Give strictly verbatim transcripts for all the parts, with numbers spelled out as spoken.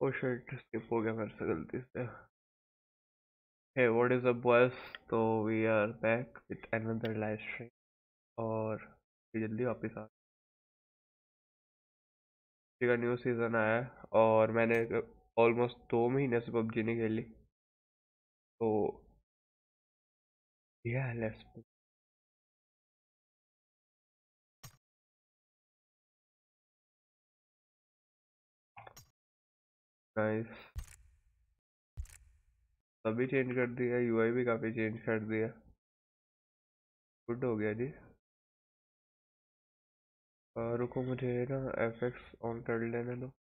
Oh shit, skip हो गया मेरे से गलती से। Hey what is up boys, तो we are back with another live stream. और जल्दी वापस आ का न्यू सीजन आया है और मैंने ऑलमोस्ट दो महीने से पबजी नहीं खेली। तो या लेट्स नाइस। सभी चेंज कर दिया, यूआई भी काफी चेंज कर दिया। गुड हो गया जी। आ, रुको मुझे ना एफएक्स ऑन कर लेने दो।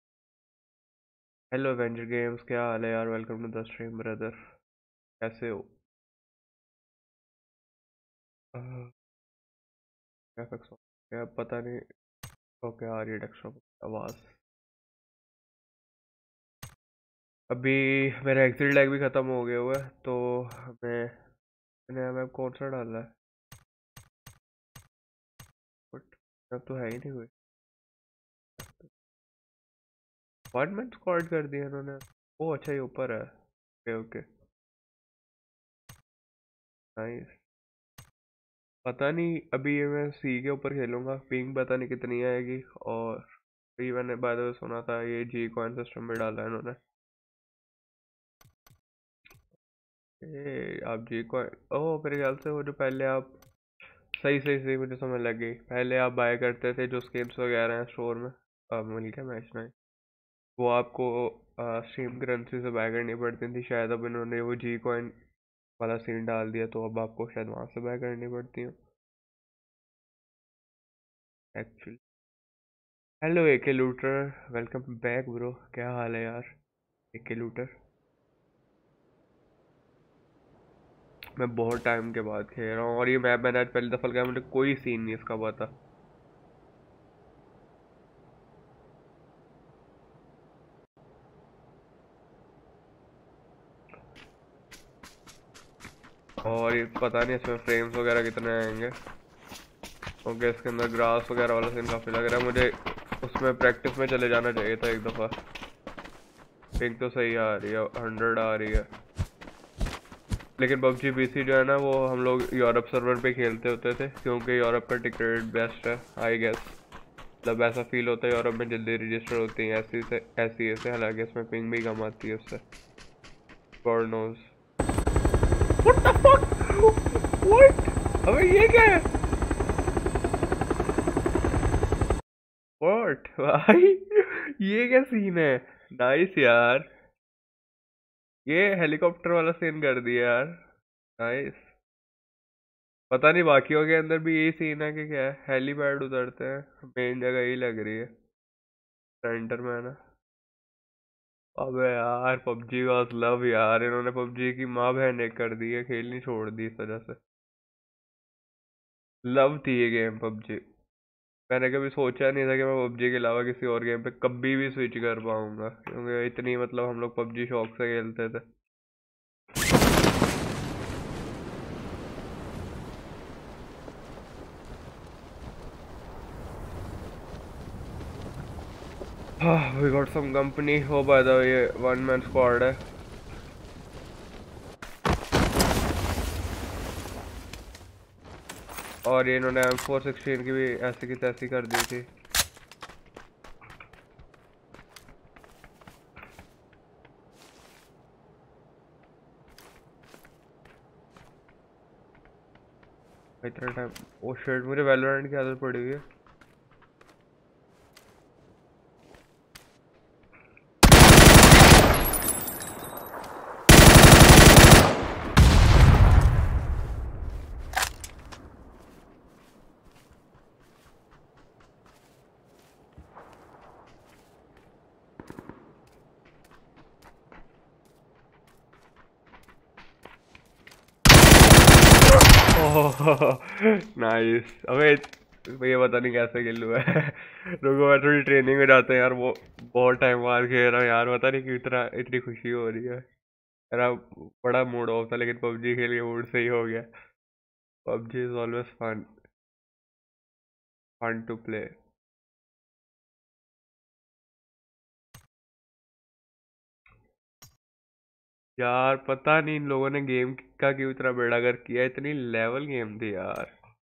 हेलो एवेंजर गेम्स, क्या हाल है यार? Welcome to the stream brother. कैसे हो? एफएक्स क्या पता नहीं। ओके, आ रही है डेस्कटॉप आवाज। अभी मेरा एग्जिट लैग भी खत्म हो गया हुआ है, तो मैं मैंने मैप कौन सा डाला है? बट अब तो है ही नहीं कोई। वन मैन स्क्वाड कर दिया इन्होंने। ओ अच्छा, ये ऊपर है। Okay okay, nice. पता नहीं, अभी ये मैं सी के ऊपर खेलूंगा, पिंग पता नहीं कितनी आएगी। और अभी मैंने बाय द वे सुना था ये जी कॉइन सिस्टम में डाला है इन्होंने। ए, आप जी कॉइन, ओह मेरे ख्याल से वो जो पहले आप, सही सही सही, मुझे समझ लग गई। पहले आप बाय करते थे जो स्किन्स वगैरह हैं स्टोर में, अब मिल गया मैच नहीं, वो आपको स्ट्रीम करेंसी से बाय करनी पड़ती थी शायद। अब इन्होंने वो जी कॉइन वाला सीन डाल दिया, तो अब आपको शायद वहां से बाय करनी पड़ती है actually. Hello AK looter, welcome back bro. क्या हाल है यार एके लूटर? मैं बहुत टाइम के बाद खेल रहा हूँ और ये मैप मैंने आज पहली दफा खेला, मुझे कोई सीन नहीं इसका पता। और ये पता नहीं इसमें फ्रेम्स वगैरह कितने आएंगे। ओके, इसके अंदर ग्रास वगैरह वाला सीन काफी लग रहा है मुझे। उसमें प्रैक्टिस में चले जाना चाहिए था एक दफा। पिंग तो सही आ रही है, हंड्रेड आ रही है। लेकिन पबजी पीसी जो है ना, वो हम लोग यूरोप सर्वर पे खेलते होते थे, क्योंकि यूरोप का टिकट बेस्ट है आई गेस। मतलब ऐसा फील होता है यूरोप में जल्दी रजिस्टर होती है ऐसी से ऐसी ऐसे, हालांकि इसमें पिंग भी कम आती है उससे। God knows. What the fuck, what, अबे ये क्या है? व्हाट भाई, ये क्या सीन है? नाइस यार, ये हेलीकॉप्टर वाला सीन कर दिया यार। नाइस। पता नहीं बाकियों के अंदर भी यही सीन है कि क्या है, हेलीपैड उतरते हैं, मेन जगह यही लग रही है सेंटर में है ना। अबे यार पबजी वाज लव यार, इन्होंने पबजी की माँ बहन एक कर दी है, खेलनी छोड़ दी इस वजह से। लव थी ये गेम पबजी। मैंने कभी सोचा नहीं था कि मैं पबजी के अलावा किसी और गेम पे कभी भी स्विच कर पाऊंगा, क्योंकि इतनी मतलब हम लोग पबजी शौक से खेलते थे। We got some company. हो बाय द वे, ये वन मैन स्क्वाड है। और ये इन्होंने एम फोर सिक्सटीन की भी ऐसी की तैसी कर दी थी। इतना टाइम, ओ शिट, मुझे वैलोरेंट की आदत पड़ी हुई है। नाइस। अबे ये पता नहीं कैसे खेल हुआ है। रुको मैं थोड़ी ट्रेनिंग में जाते हैं यार, वो बहुत टाइम बाद खेल रहा हूँ यार, पता नहीं क्यों इतना इतनी खुशी हो रही है। मेरा बड़ा मूड ऑफ था, लेकिन पबजी खेल के मूड सही हो गया। PUBG is always fun, fun to play. यार पता नहीं इन लोगों ने गेम का क्यों इतना बेड़ा गर्क किया, इतनी लेवल गेम थी यार।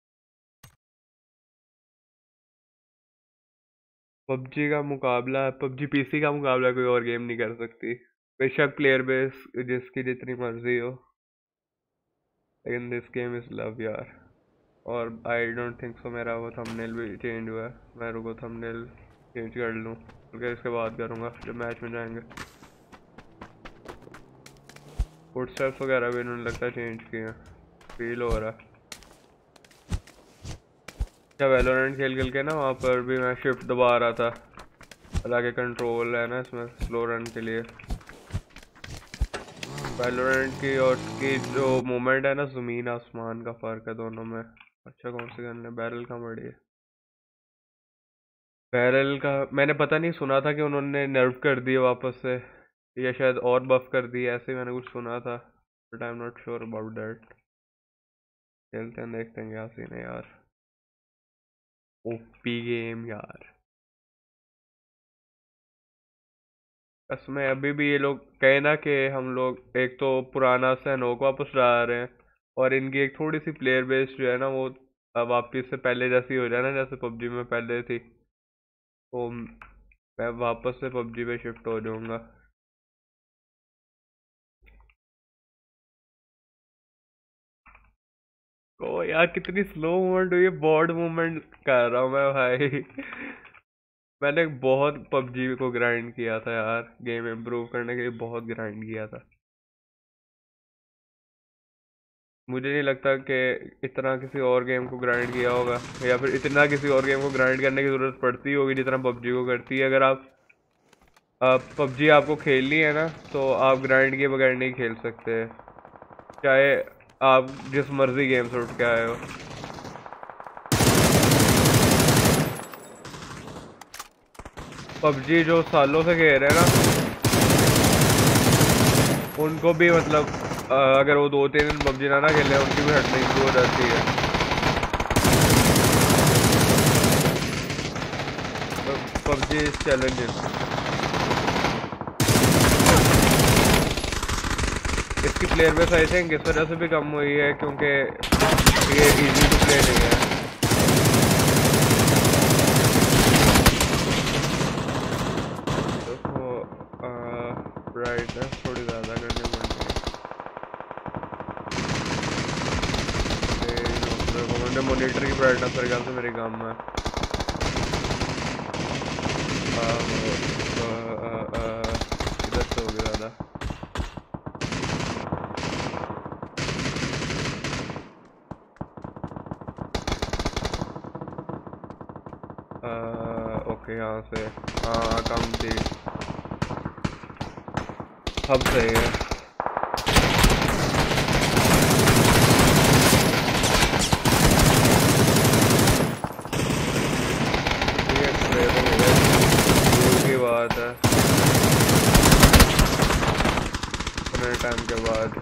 पबजी का मुकाबला, पबजी पीसी का मुकाबला कोई और गेम नहीं कर सकती। बेशक प्लेयर बेस जिसकी जितनी मर्जी हो, लेकिन दिस गेम इज लव यार। और आई डोंट थिंक सो मेरा वो थंबनेल भी चेंज हुआ है। मैं रुको थंबनेल चेंज कर लूँ, फिर इसके बाद करूँगा जब मैच में जाएंगे। फुटस्टेप्स वगैरह भी इन्होंने लगता है चेंज किए हैं, फील हो रहा है। क्या वैलोरेंट खेल खेल के ना वहाँ पर भी मैं शिफ्ट दबा रहा था, हालांकि कंट्रोल है ना इसमें स्लो रन के लिए। वैलोरेंट की और की जो मूवमेंट है ना, ज़मीन आसमान का फ़र्क है दोनों में। अच्छा कौन सी गन है? बैरल कहाँ पड़ी है? बैरल का मैंने पता नहीं, सुना था कि उन्होंने नर्व कर दिए वापस से, या शायद और बफ कर दिए, ऐसे ही मैंने कुछ सुना था, but I am not sure about that. खेलते हैं देखते हैं क्या सीन है यार। ओपी गेम यार। इसमें अभी भी ये लोग कहे ना कि हम लोग एक तो पुराना सैनोक वापस ला रहे हैं, और इनकी एक थोड़ी सी प्लेयर बेस जो है ना वो अब वापिस से पहले जैसी हो जाए ना, जैसे पबजी में पहले थी, तो मैं वापस से पबजी पे शिफ्ट हो जाऊंगा। ओ यार कितनी स्लो मूवमेंट हुई है, बॉर्ड मूवमेंट कर रहा हूँ मैं भाई। मैंने बहुत पबजी को ग्राइंड किया था यार, गेम इम्प्रूव करने के लिए बहुत ग्राइंड किया था। मुझे नहीं लगता कि इतना किसी और गेम को ग्राइंड किया होगा, या फिर इतना किसी और गेम को ग्राइंड करने की ज़रूरत पड़ती होगी जितना पबजी को करती है। अगर आप पबजी आपको खेलनी है ना, तो आप ग्राइंड के बगैर नहीं खेल सकते, चाहे आप जिस मर्जी गेम से उठ के आए हो। पबजी जो सालों से खेल रहे हैं ना, उनको भी मतलब अ, अगर वो दो तीन दिन पबजी ना ना खेले, उनकी भी हटने शुरू हो जाती है। तो पबजी इज चैलेंजिंग। इसकी प्लेयर बेस आई थिंक इस वजह से भी कम हुई है क्योंकि ये इजी टू प्ले नहीं है। तो ब्राइटनेस थोड़ी ज़्यादा करनी पड़ती है। मैंने मॉनिटर की ब्राइटनेस मेरे ख्याल से मेरे काम में इधर से होगी ज़्यादा। ओके यहाँ से हाँ कम थी, अब सही है। की बात है इतने टाइम के बाद।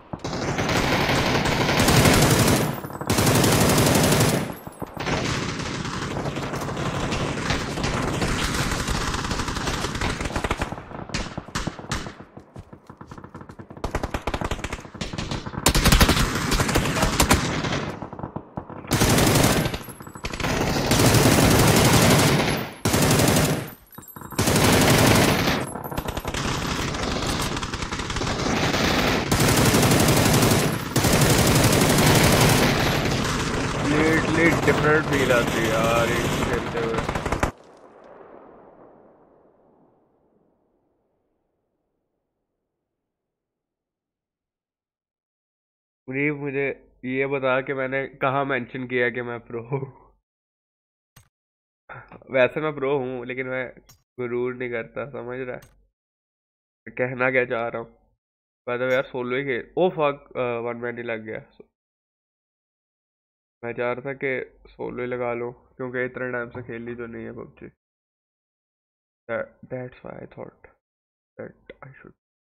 डिफरेंट फील आती है यार ये खेलते हुए। मुझे मुझे ये बता कि मैंने कहाँ मेंशन किया कि मैं प्रो हूँ। वैसे मैं प्रो हूँ, लेकिन मैं गुरूर नहीं करता, समझ रहा है कहना क्या चाह रहा हूँ। पता यार सोलो ही खेल। ओ फक, वन मैन ही लग गया। मैं चाह रहा था कि सोलो ही लगा लूँ, क्योंकि इतने टाइम से खेली तो नहीं है PUBG. That's why I thought that I should.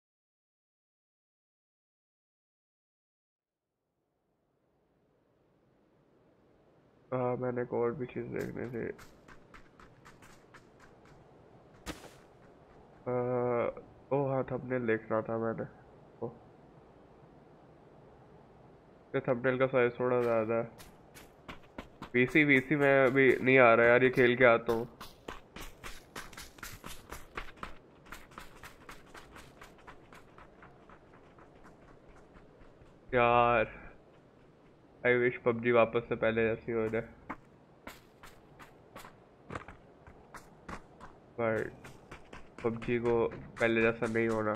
मैंने एक और भी चीज़ देखने से ओ हाँ थंबनेल देख रहा था मैंने। ओ थंबनेल का साइज थोड़ा ज़्यादा है। पीसी वीसी में अभी नहीं आ रहा यार, ये खेल के आता हूँ। यार आई विश पबजी वापस से पहले जैसी हो जाए, पर पबजी को पहले जैसा नहीं होना।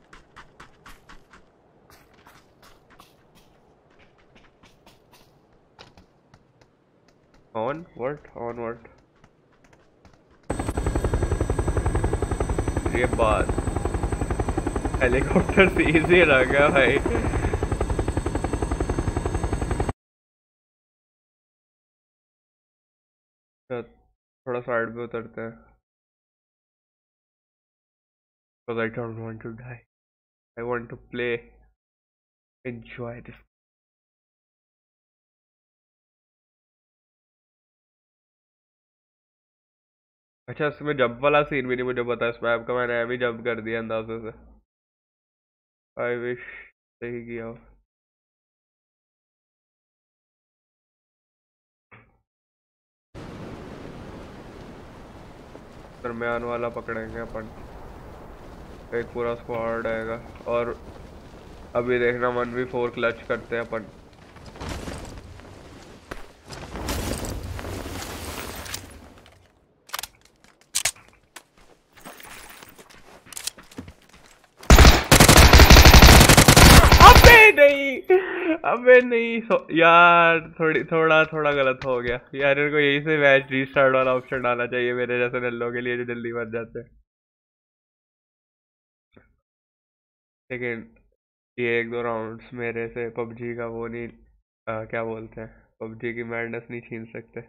ऑन व्हाट ऑन व्हाट ये बात हेलीकॉप्टर से इजी लग गया भाई। तो थोड़ा साइड पे उतरते हैं, because I don't want to die. I want to play, enjoy this. अच्छा इसमें जंप वाला सीन भी नहीं मुझे पता, इस मैप का मैंने अभी जंप कर दिया अंदाजे से। आई विश सही किया हो। दरम्यान वाला पकड़ेंगे अपन, एक पूरा स्क्वाड आएगा। और अभी देखना वन वी फोर क्लच करते हैं अपन। नहीं अबे नहीं यार, थोड़ी थोड़ा थोड़ा गलत हो गया यार। इनको यही से मैच रीस्टार्ट वाला ऑप्शन डालना चाहिए मेरे जैसे नल्लों के लिए जो जल्दी मर जाते हैं। लेकिन ये एक दो राउंड्स मेरे से पबजी का वो नहीं, आ, क्या बोलते हैं, पबजी की मैडनेस नहीं छीन सकते।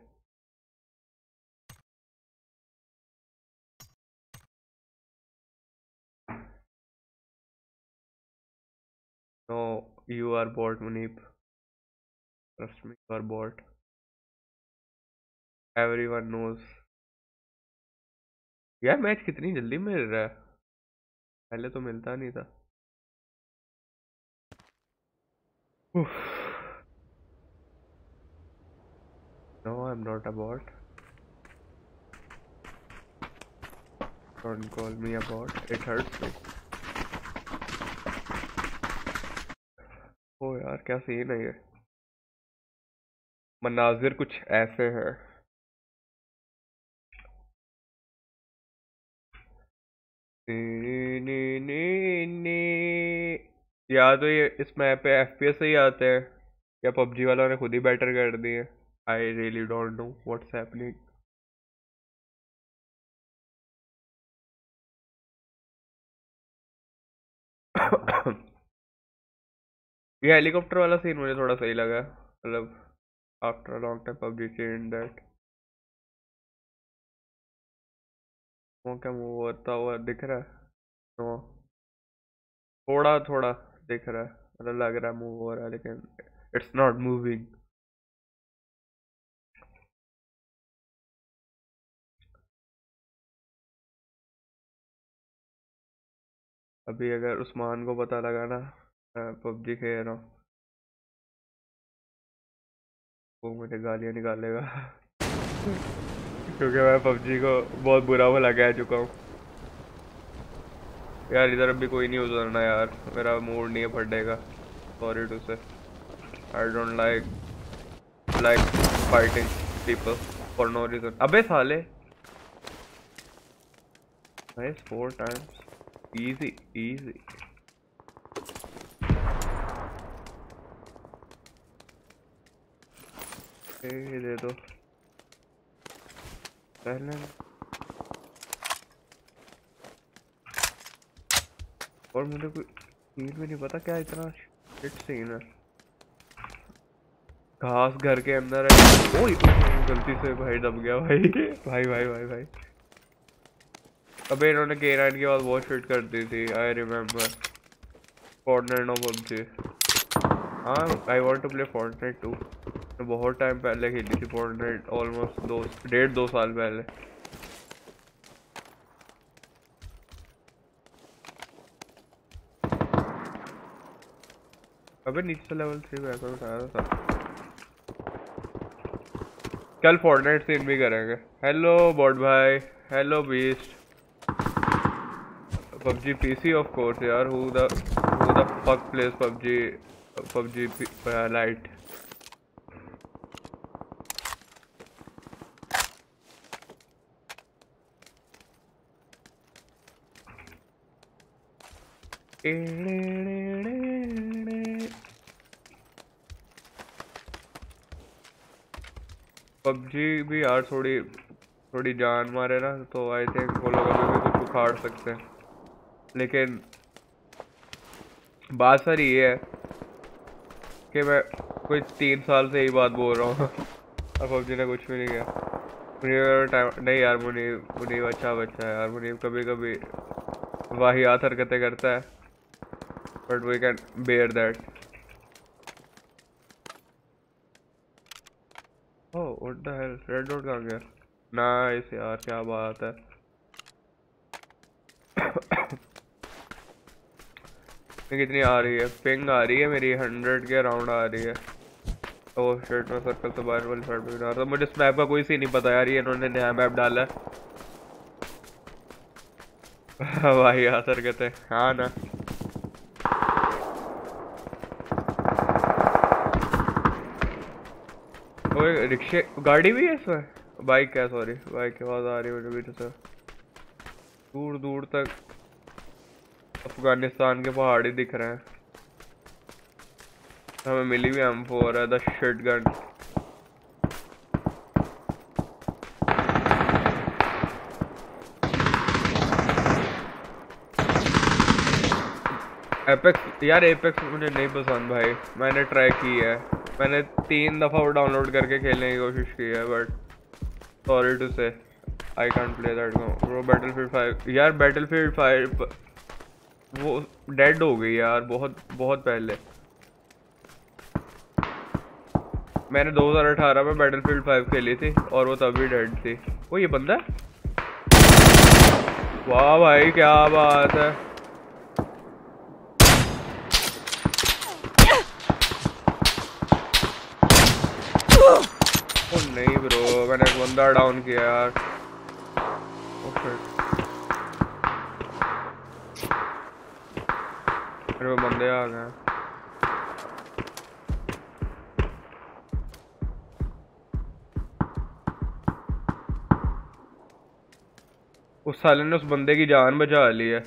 नो यू आर बॉट मुनीप, trust me you are bot, everyone knows. यार मैच कितनी जल्दी मिल रहा है, पहले तो मिलता नहीं था। No I am not a bot, don't call me a bot, it hurts me. Oh यार क्या सीन है ये, मनाजिर कुछ ऐसे हैं। नी, नी, नी, नी। या तो ये इस मैप पे एफपीएस से ही आते हैं, या पबजी वालों ने खुद ही बेटर कर दिए। I really don't know what's happening. ये हेलीकॉप्टर वाला सीन मुझे थोड़ा सही लगा, मतलब after a long time PUBG change that. वो क्या मूव होता हुआ दिख रहा है? नो थोड़ा थोड़ा दिख रहा है, मतलब लग रहा है मूव हो रहा है, लेकिन इट्स नॉट मूविंग। अभी अगर उस्मान को पता लगा ना पबजी खेल रहा हूँ, वो मुझे गालियाँ निकालेगा। क्योंकि मैं पबजी को बहुत बुरा भला कह चुका हूँ। यार इधर अभी कोई नहीं उतरना यार, मेरा मूड नहीं है फटेगा, sorry to say. I don't like like fighting people for no reason. अबे साले nice four times, easy easy. ये दे दो पहले, और मुझे कोई सीन भी नहीं पता क्या इतना शिट सीन है। घास घर के अंदर है। ओए गलती से भाई दब गया भाई। भाई भाई भाई भाई अबे इन्होंने के नाइन के बाद बहुत शिट कर दी थी, I remember. Fortnite no PUBG, हाँ I want to play Fortnite too. तो बहुत टाइम पहले खेली थी फोर्टनाइट, ऑलमोस्ट दो डेढ़ दो साल पहले। अबे नीचे से लेवल थ्री पे ऐसा बताया था। कल फोर्टनाइट सीन भी करेंगे। हेलो बॉट भाई, hello beast. PUBG PC of course यार, who the who the fuck plays PUBG PUBG lite. PUBG भी यार थोड़ी थोड़ी जान मारे ना तो आई थिंक वो लोग अभी भी कुछ उखाड़ सकते हैं, लेकिन बात सारी ये है कि मैं कोई तीन साल से यही बात बोल रहा हूँ और पबजी ने कुछ भी नहीं किया। मुनीब टाइम नहीं यार, मुनीब मुनीब अच्छा बच्चा है यार। मुनीब कभी कभी वाहियात हरकतें करता है, but we can bear that. Oh what the hell, red dot कहाँ गया? नाइस यार, क्या बात है। कितनी आ रही है पिंग? आ रही है मेरी हंड्रेड के अराउंड आ रही है। ओह शिट, मैं सर्कल से बाहर वाली साइड पे जा रहा था। मुझे इस मैप का कोई सी नहीं पता यार, ये इन्होंने नया मैप डाला है। भाई यार हरकतें, हाँ ना। ओए रिक्शे गाड़ी भी है इसमें? बाइक है, सॉरी बाइक की आवाज आ रही है मुझे पीछे से। दूर दूर तक अफगानिस्तान के पहाड़ी दिख रहे हैं। हमें मिली भी एम फोर है, द शिट गन। एपेक्स यार, एपेक्स मुझे नहीं पसंद भाई। मैंने ट्राई की है, मैंने तीन दफ़ा वो डाउनलोड करके खेलने की कोशिश की है, but sorry to say I can't play that bro. Battlefield five यार, बैटलफील्ड फाइव वो डेड हो गई यार बहुत बहुत पहले। मैंने दो हज़ार अठारह में बैटलफील्ड फाइव खेली थी और वो तभी डेड थी। वो ये बंदा, वाह भाई क्या बात है। ओ नहीं ब्रो, मैंने एक बंदा डाउन किया यार। ओ शिट, मेरे को बंदे आ गए। उस साले ने उस बंदे की जान बचा ली है।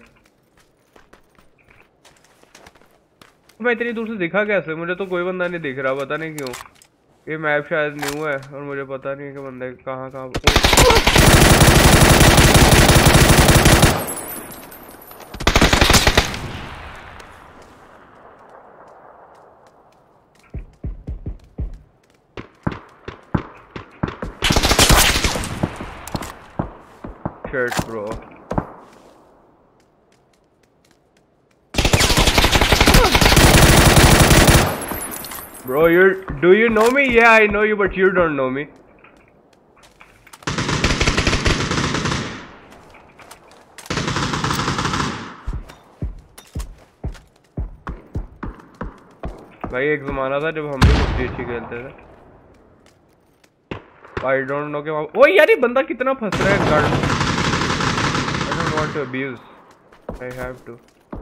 मैं इतनी दूर से दिखा कैसे? मुझे तो कोई बंदा नहीं दिख रहा, पता नहीं क्यों। ये मैप शायद न्यू है और मुझे पता नहीं है कि बंदे कहाँ कहाँ। Shit bro, bro, you do you know me? Yeah, I know you, but you don't know me. भाई एक जमाना था जब हम भी पबजी अच्छी खेलते थे। आई डोंट नो कि ओ यार ये बंदा कितना फंस रहा है guard. I don't want to abuse, I have to.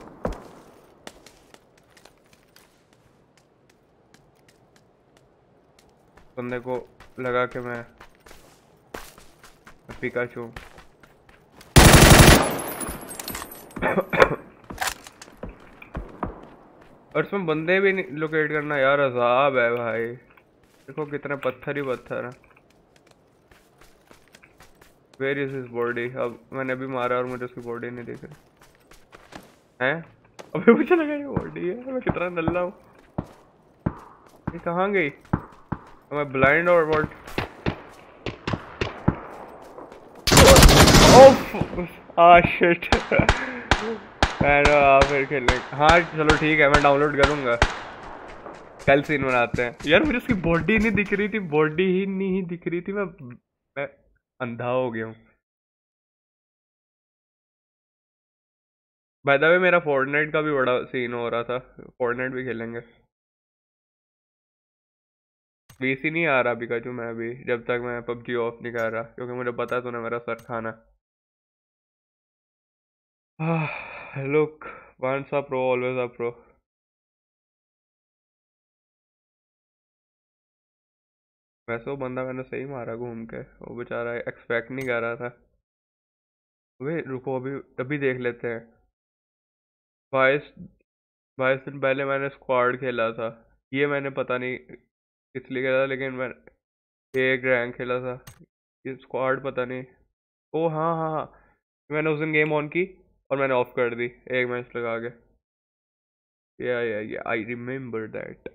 बंदे को लगा कि मैं पिकाचू। और इसमें बंदे भी लोकेट करना यार अजाब है भाई। देखो कितने पत्थर ही पत्थर है। Where is his body? अब मैंने अभी मारा और मुझे उसकी बॉडी नहीं दिख रही है। अबे मुझे लगा ये बॉडी है। मैं कितना नल्ला हूँ। ये कहाँ गई? मैं ब्लाइंड और व्हाट? Of uh shit. फिर खेलने, हाँ चलो ठीक है, मैं डाउनलोड करूंगा। कल सीन बनाते हैं यार। मुझे उसकी बॉडी नहीं दिख रही थी, बॉडी ही नहीं दिख रही थी। मैं मैं अंधा हो गया हूँ। बाय द वे मेरा फोर्टनाइट का भी बड़ा सीन हो रहा था। फोर्टनाइट भी खेलेंगे। वीसी नहीं आ रहा पिकाचू मैं अभी, जब तक मैं पबजी ऑफ नहीं कर रहा, क्योंकि मुझे पता है तूने मेरा सर खाना। Look, once a pro always a pro. वैसे वो बंदा मैंने सही मारा घूम के, वो बेचारा एक्सपेक्ट नहीं कर रहा था। वे रुको, अभी अभी देख लेते हैं। बाईस बाईस दिन पहले मैंने स्क्वाड खेला था। ये मैंने पता नहीं किस लिए खेला था, लेकिन मैंने एक रैंक खेला था। ये स्क्वाड पता नहीं। ओ हाँ हाँ हाँ, मैंने उस दिन गेम ऑन की और मैंने ऑफ कर दी एक मैच लगा के। Yeah yeah yeah I remember that.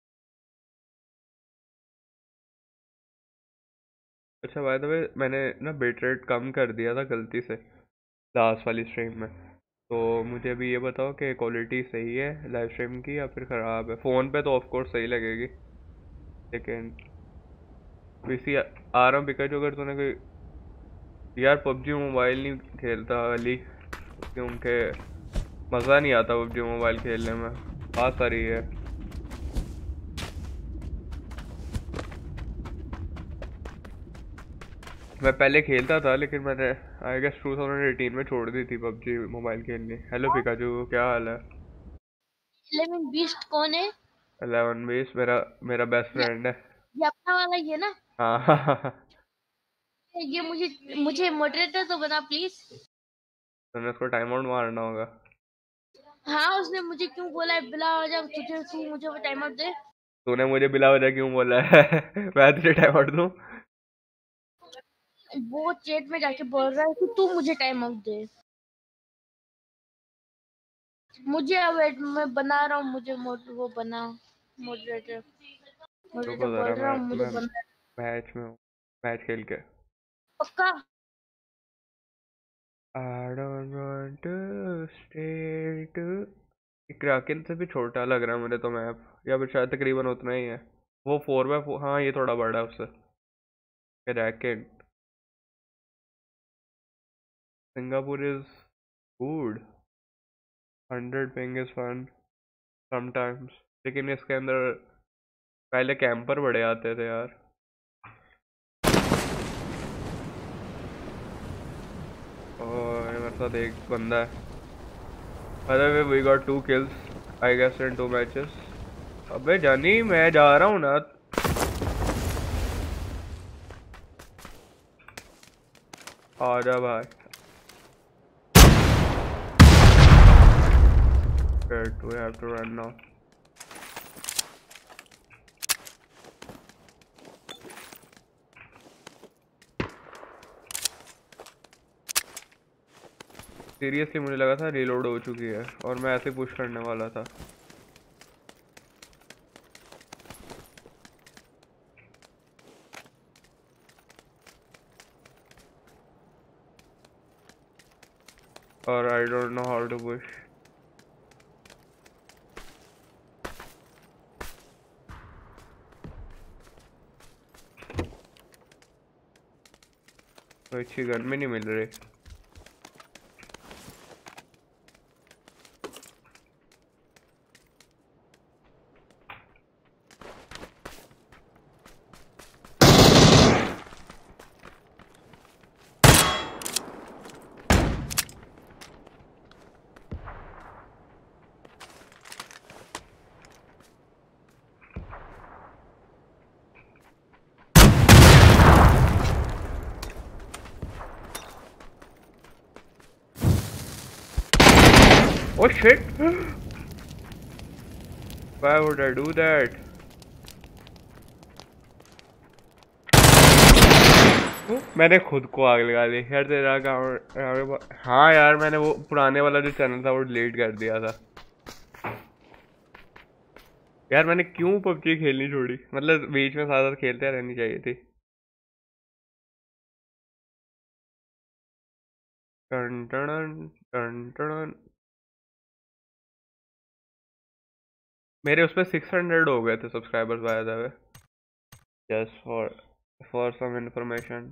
अच्छा बाय द वे, मैंने ना बिट रेट कम कर दिया था गलती से लास्ट वाली स्ट्रीम में। तो मुझे अभी ये बताओ कि क्वालिटी सही है लाइव स्ट्रीम की या फिर ख़राब है? फ़ोन पे तो ऑफ कोर्स सही लगेगी, लेकिन पीसी आ आ रहा हूँ बिकॉज अगर तूने कोई, यार पबजी मोबाइल नहीं खेलता अली, क्योंकि मज़ा नहीं आता पबजी मोबाइल खेलने में। बात सारी है। मैं पहले खेलता था, लेकिन मैंने I guess two thousand eighteen में छोड़ दी थी पबजी मोबाइल खेलनी। हेलो पिकाचू, क्या हाल है? इलेवन बीस्ट कौन है? इलेवन बीस मेरा मेरा बेस्ट ये, फ्रेंड है। ये अपना वाला ही है ना? हाँ हाँ हाँ। ये मुझे मुझे मॉडरेटर तो बना प्लीज। तूने उसको टाइम आउट मारना होगा। हाँ, उसने मुझे क्यों बोला है बिला वजह तुझे तू मुझे वो टाइम आउट दे। तूने मुझे बिला वजह क्यों बोला है? मैं तुझे टाइम आउट दूं? वो चैट में जाके बोल रहा है कि तू मुझे टाइम आउट दे। मुझे अब वेट मैं बना रहा हूँ, मुझे मोड वो बना मॉडरेटर। मॉडरेटर रुको बोल जरा, रहा मैं हूँ मुझे मैं बना। मैच में हूँ, मैच खेल के। पक्का। I don't want to stay to kraken से भी छोटा लग रहा है मुझे तो मैप, या फिर शायद तकरीबन उतना ही है। वो फोर बाय फोर, हाँ ये थोड़ा बड़ा है उससे। Kraken, Singapore is good, hundred ping is fun sometimes, लेकिन इसके अंदर पहले कैंपर बड़े आते थे यार। और मेरे साथ एक बंदा है। By the way, we got two kills, I guess, in two matches. अबे जानी, मैं जा रहा हूँ ना। आजा भाई। Shit, we have to run now. Seriously मुझे लगा था रीलोड हो चुकी है और मैं ऐसे पुश करने वाला था। और I don't know how to push. तो अच्छी गन में नहीं मिल रही। Oh shit! Why would I do that? मैंने खुद को आग लगा ली यार। तेरा गाँव, हाँ यार, मैंने वो पुराने वाला जो चैनल था वो डिलीट कर दिया था। यार मैंने क्यों पबजी खेलनी छोड़ी, मतलब बीच में साथ साथ खेलते रहनी चाहिए थी। Ton ton ton ton. मेरे उस पर सिक्स हंड्रेड हो गए थे subscribers by the way, just for for some information.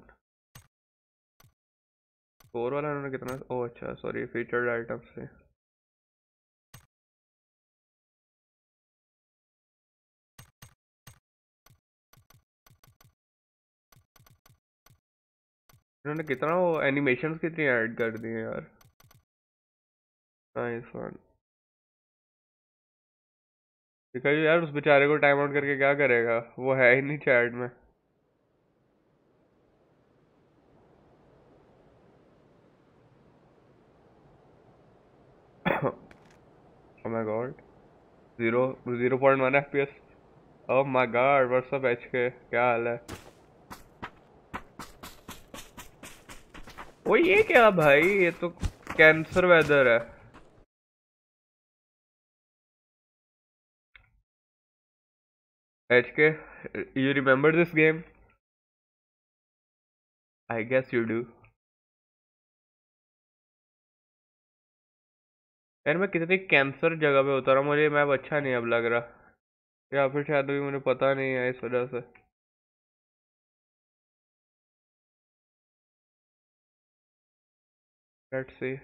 Score वाला उन्होंने कितना, ओह अच्छा सॉरी, फीचर्ड आइटम्स से। इन्होंने कितना वो एनिमेशंस कितनी ऐड कर दी हैं यार। Nice one. बिकॉज यार उस बेचारे को टाइम आउट करके क्या करेगा, वो है ही नहीं चैट में। Oh my god, zero zero point one F P S. Oh my god, what's up H K, क्या हाल है? ओ ये क्या भाई, ये तो कैंसर वेदर है। H K, you remember this game? I guess you do. यार मैं कितनी कैंसर जगह पे उतरा, मुझे मैप अच्छा नहीं अब लग रहा, या फिर शायद अभी मुझे पता नहीं है इस वजह से। Let's see.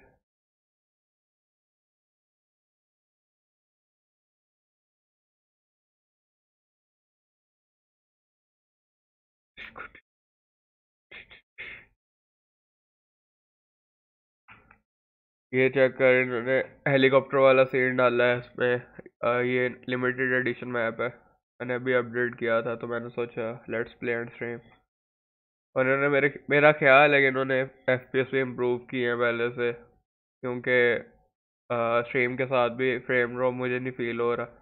ये चेक कर, इन्होंने हेलीकॉप्टर वाला सीन डाला है इसमें। अ, ये लिमिटेड एडिशन मैप है, मैंने अभी अपडेट किया था तो मैंने सोचा लेट्स प्ले एंड स्ट्रीम। और इन्होंने मेरे मेरा ख्याल है कि इन्होंने एफ पी एस भी इम्प्रूव किए हैं पहले से, क्योंकि स्ट्रीम के साथ भी फ्रेम ड्रॉप मुझे नहीं फील हो रहा।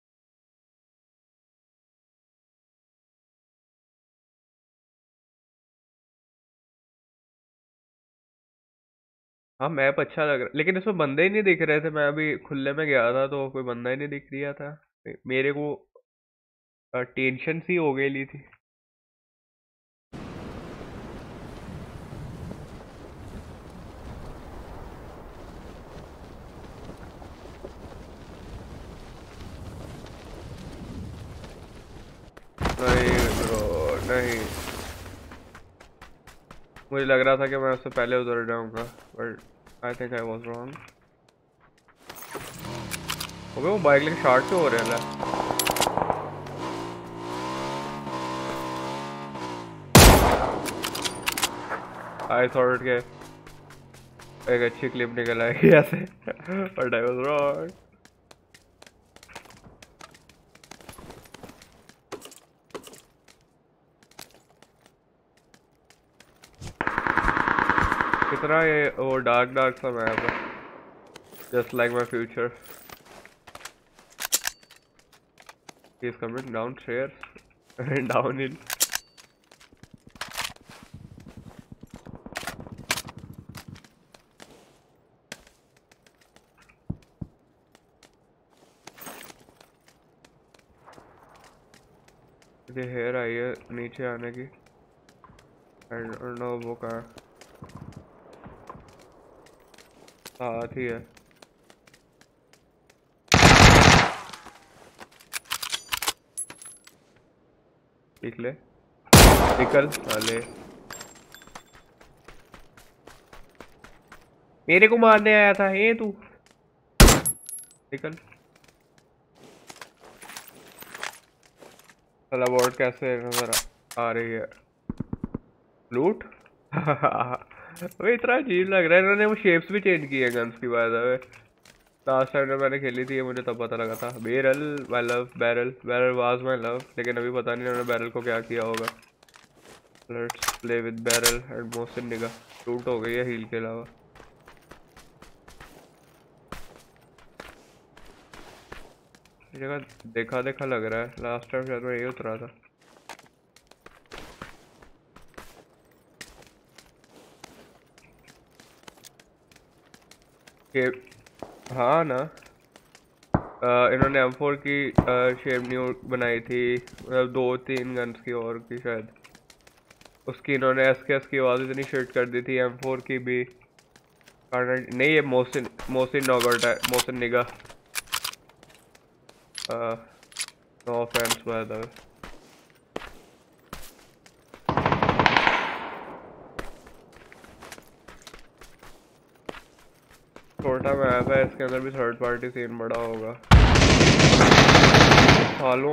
हाँ मैप अच्छा लग रहा, लेकिन इसमें बंदे ही नहीं दिख रहे थे। मैं अभी खुले में गया था तो कोई बंदा ही नहीं दिख रहा था मेरे को। टेंशन सी हो गई थी। नहीं ब्रो नहीं, मुझे लग रहा था कि मैं उससे पहले उधर जाऊंगा, but I think I was wrong. Okay वो बाइक लेके शॉर्ट क्यों हो रहे हैं? आई थॉट के एक अच्छी क्लिप निकल आएगी ऐसे, बट आई वाज रॉन्ग। कितना ये वो डार्क डार्क सा मैप है, just like my future. He is coming down stairs and down hill. मुझे हेयर आई है नीचे आने की, आई डोंट नो वो कहाँ साथ ही है। निकले निकल साले, मेरे को मारने आया था ये तू, निकल। साला बोर्ड कैसे नजर आ रही है? लूट वो इतना अजीब लग रहा है, इन्होंने वो शेप्स भी चेंज किए गन्स की बात है। लास्ट टाइम जब मैंने खेली थी मुझे तब पता लगा था। Barrel my love, barrel barrel was my love, लेकिन अभी पता नहीं उन्होंने बैरल को क्या किया होगा। Let's play with barrel and Mohsin Nigah. लूट हो गई है हील के अलावा। ये जगह देखा देखा लग रहा है, लास्ट टाइम शायद मैं यही उतरा था। के हाँ ना, आ, इन्होंने एम फोर की शेप न्यू बनाई थी, मतलब दो तीन गन्स की और की शायद, उसकी इन्होंने एस के एस की आवाज़ इतनी शिट कर दी थी। एम फोर की भी नहीं, ये मोहसिन मोहसिन नौगट है, Mohsin Nigah. No offence by the way. छोटा मैप है, इसके अंदर भी थर्ड पार्टी सीन बड़ा होगा। हालो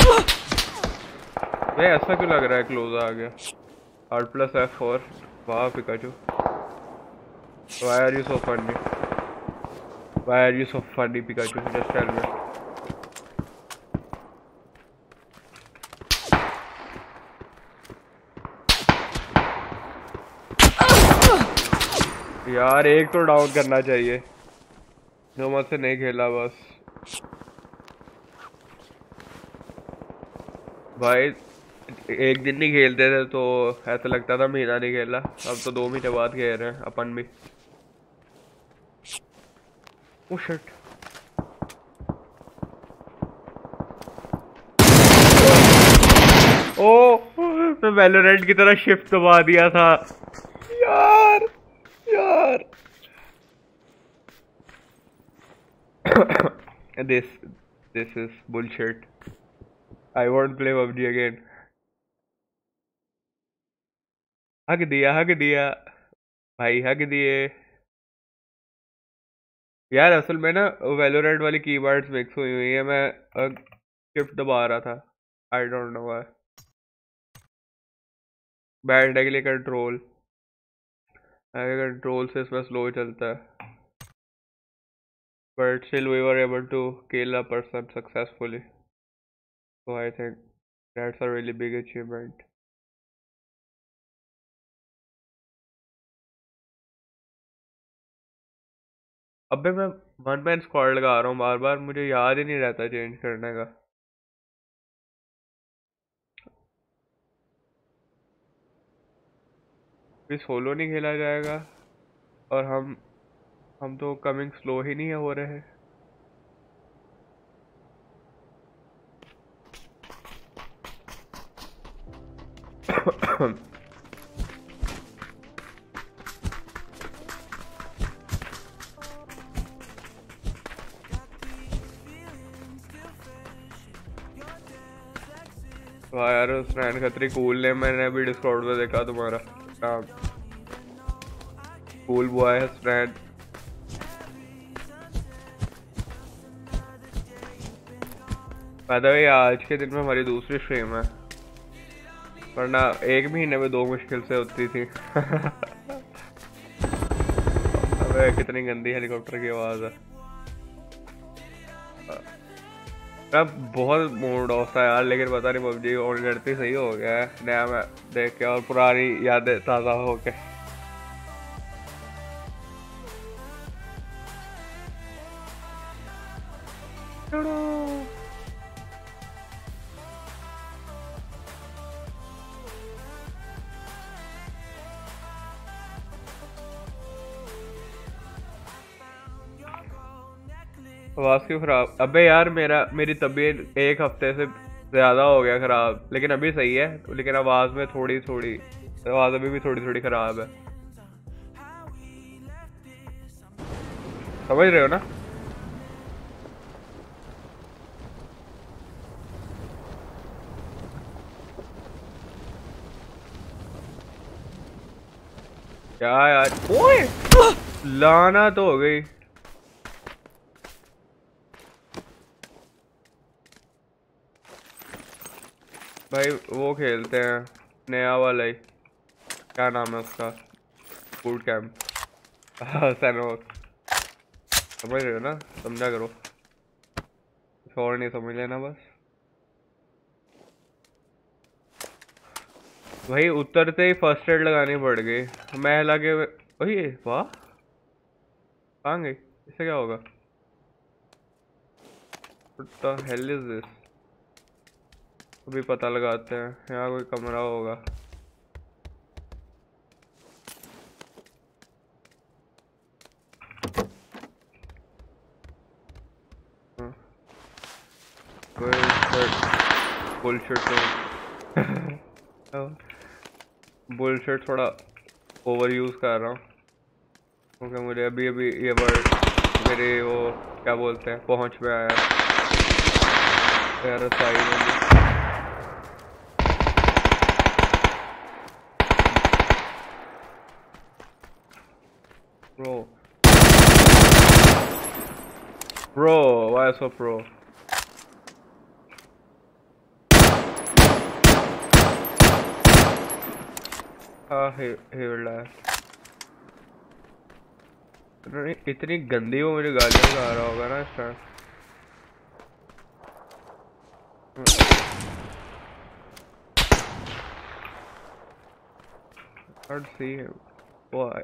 ये ऐसा क्यों लग रहा है क्लोज आ गया? R plus F four. वाह Pikachu, why are you so funny? Why are you so funny, Pikachu? Just tell me. यार एक तो डाउन करना चाहिए, जो मुझसे नहीं खेला बस। भाई एक दिन नहीं खेलते थे तो ऐसा लगता था महीना नहीं खेला, अब तो दो महीने बाद खेल रहे हैं अपन भी। ओह शिट, ओह मैं वैलोरेंट की तरह शिफ्ट दबा दिया था यार यार। this this is bullshit. I won't play PUBG again. हक दिया हक दिया भाई, हक दिए यार। असल में ना वैलोरेंट वाली कीवर्ड्स मिक्स हुई हुई है, मैं शिफ्ट दबा रहा था। I don't know why. बैठने के लिए कंट्रोल, कंट्रोल से इसमें स्लो चलता है, but still we were able to kill a person successfully, so I think that's a really big achievement. अबे मैं वन मैन स्क्वाड लगा रहा हूँ बार बार, मुझे याद ही नहीं रहता चेंज करने का। भी सोलो नहीं खेला जाएगा, और हम हम तो कमिंग स्लो ही नहीं हो रहे हैं। वाह यार स्नैन खतरी कूल ने, मैंने अभी डिस्कॉर्ड पे देखा तुम्हारा नाम, कूल बॉय है स्नैन। भाई आज के दिन में हमारी दूसरी स्ट्रीम है, वरना एक महीने में दो मुश्किल से होती थी। अबे कितनी गंदी हेलीकॉप्टर की आवाज है। अब बहुत मूड ऑफ था यार, लेकिन पता नहीं पबजी ऑन करती सही हो गया है नया मैं देख के, और पुरानी यादें ताज़ा हो के। आवाज क्यों खराब? अबे यार मेरा मेरी तबीयत एक हफ्ते से ज्यादा हो गया खराब, लेकिन अभी सही है, लेकिन आवाज में थोड़ी थोड़ी आवाज अभी भी थोड़ी थोड़ी खराब है, समझ रहे हो ना? क्या यार, ओए लाना तो हो गई। भाई वो खेलते हैं नया वाला ही, क्या नाम है उसका, बूट कैंप। सैनोस, समझ रहे हो ना? समझा करो, और नहीं समझ लेना बस। वही उतरते ही फर्स्ट एड लगानी पड़ गई, मैं लगे वही। वाह कहाँ गई, इससे क्या होगा? What the hell is this? अभी पता लगाते हैं, यहाँ कोई कमरा होगा। बुलशिट बुलशिट थोड़ा ओवर यूज कर रहा हूँ, क्योंकि मुझे अभी अभी ये वर्ड मेरे वो क्या बोलते हैं पहुंच में आया यार साइड में। Bro, bro, why so pro? हाँ हेवल्ड है। उन्होंने इतनी गंदी वो मुझे गालियाँ गा रहा होगा ना इस time. Can't see him. Why?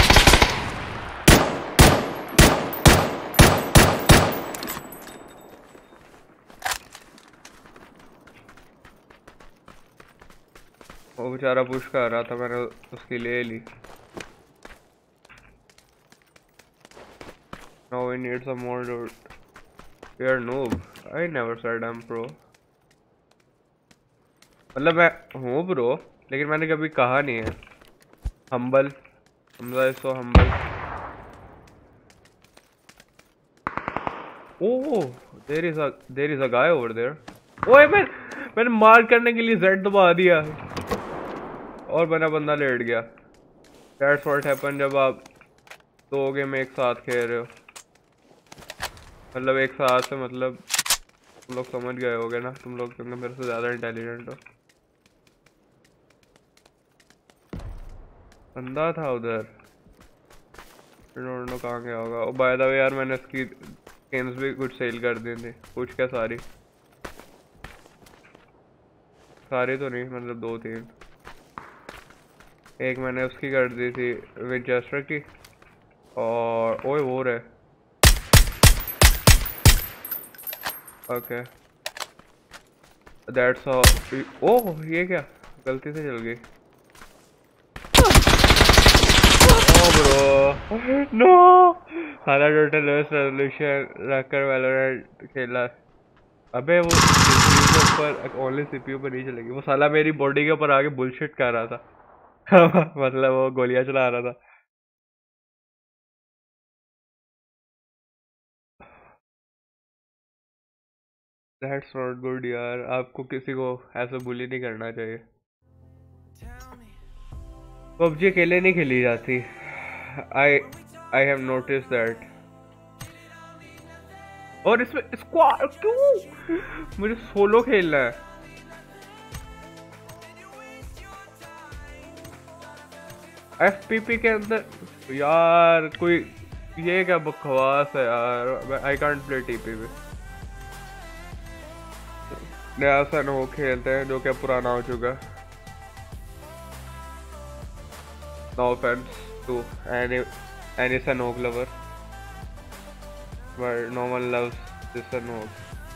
वो बेचारा पुश कर रहा था, मैंने उसकी ले ली। Now we need some more loot. We are noob. I never said I'm pro. मतलब मैं हूँ प्रो, लेकिन मैंने कभी कहा नहीं है। Humble. Hamza is so humble. Oh, there is a there is a guy over there. ओए मैं मैंने मार करने के लिए Z दबा दिया और बना बंदा लेट गया। That's what happen जब आप दो गेम एक साथ खेल रहे हो। मतलब एक साथ से मतलब तुम लोग समझ गए होगे ना, तुम लोग क्योंकि मेरे से ज़्यादा इंटेलिजेंट हो। बंदा था उधर, नो कहाँ गया होगा। और बाय द वे यार मैंने इसकी स्किन्स भी कुछ सेल कर दी थी, कुछ क्या सारी सारी तो नहीं, मतलब दो तीन। एक मैंने उसकी कर दी थी विंचेस्टर की, और ओए वो रहे। Okay that's how. ओह ये क्या गलती से चल गई। ओह ब्रो नो, साला टोटल लोएस्ट रेजोल्यूशन रखकर वैलोरेंट खेला। अबे वो सीपीयू के ऊपर, ओनली सीपीयू पर नहीं चलेगी। वो साला मेरी बॉडी के ऊपर आके बुलशिट कर रहा था मतलब वो गोलियां चला रहा था। That's not good यार, आपको किसी को ऐसे बुली नहीं करना चाहिए। पबजी अकेले नहीं खेली जाती। I I have noticed that। और इसमें स्क्वाड क्यों, मुझे सोलो खेलना है। एफपीपी के अंदर यार कोई ये क्या बकवास है यार। आई कांट प्ले टीपी में। नया सन वो खेलते हैं जो क्या पुराना हो चुका। No offence to any any Sanook lover, but no one loves this Sanook।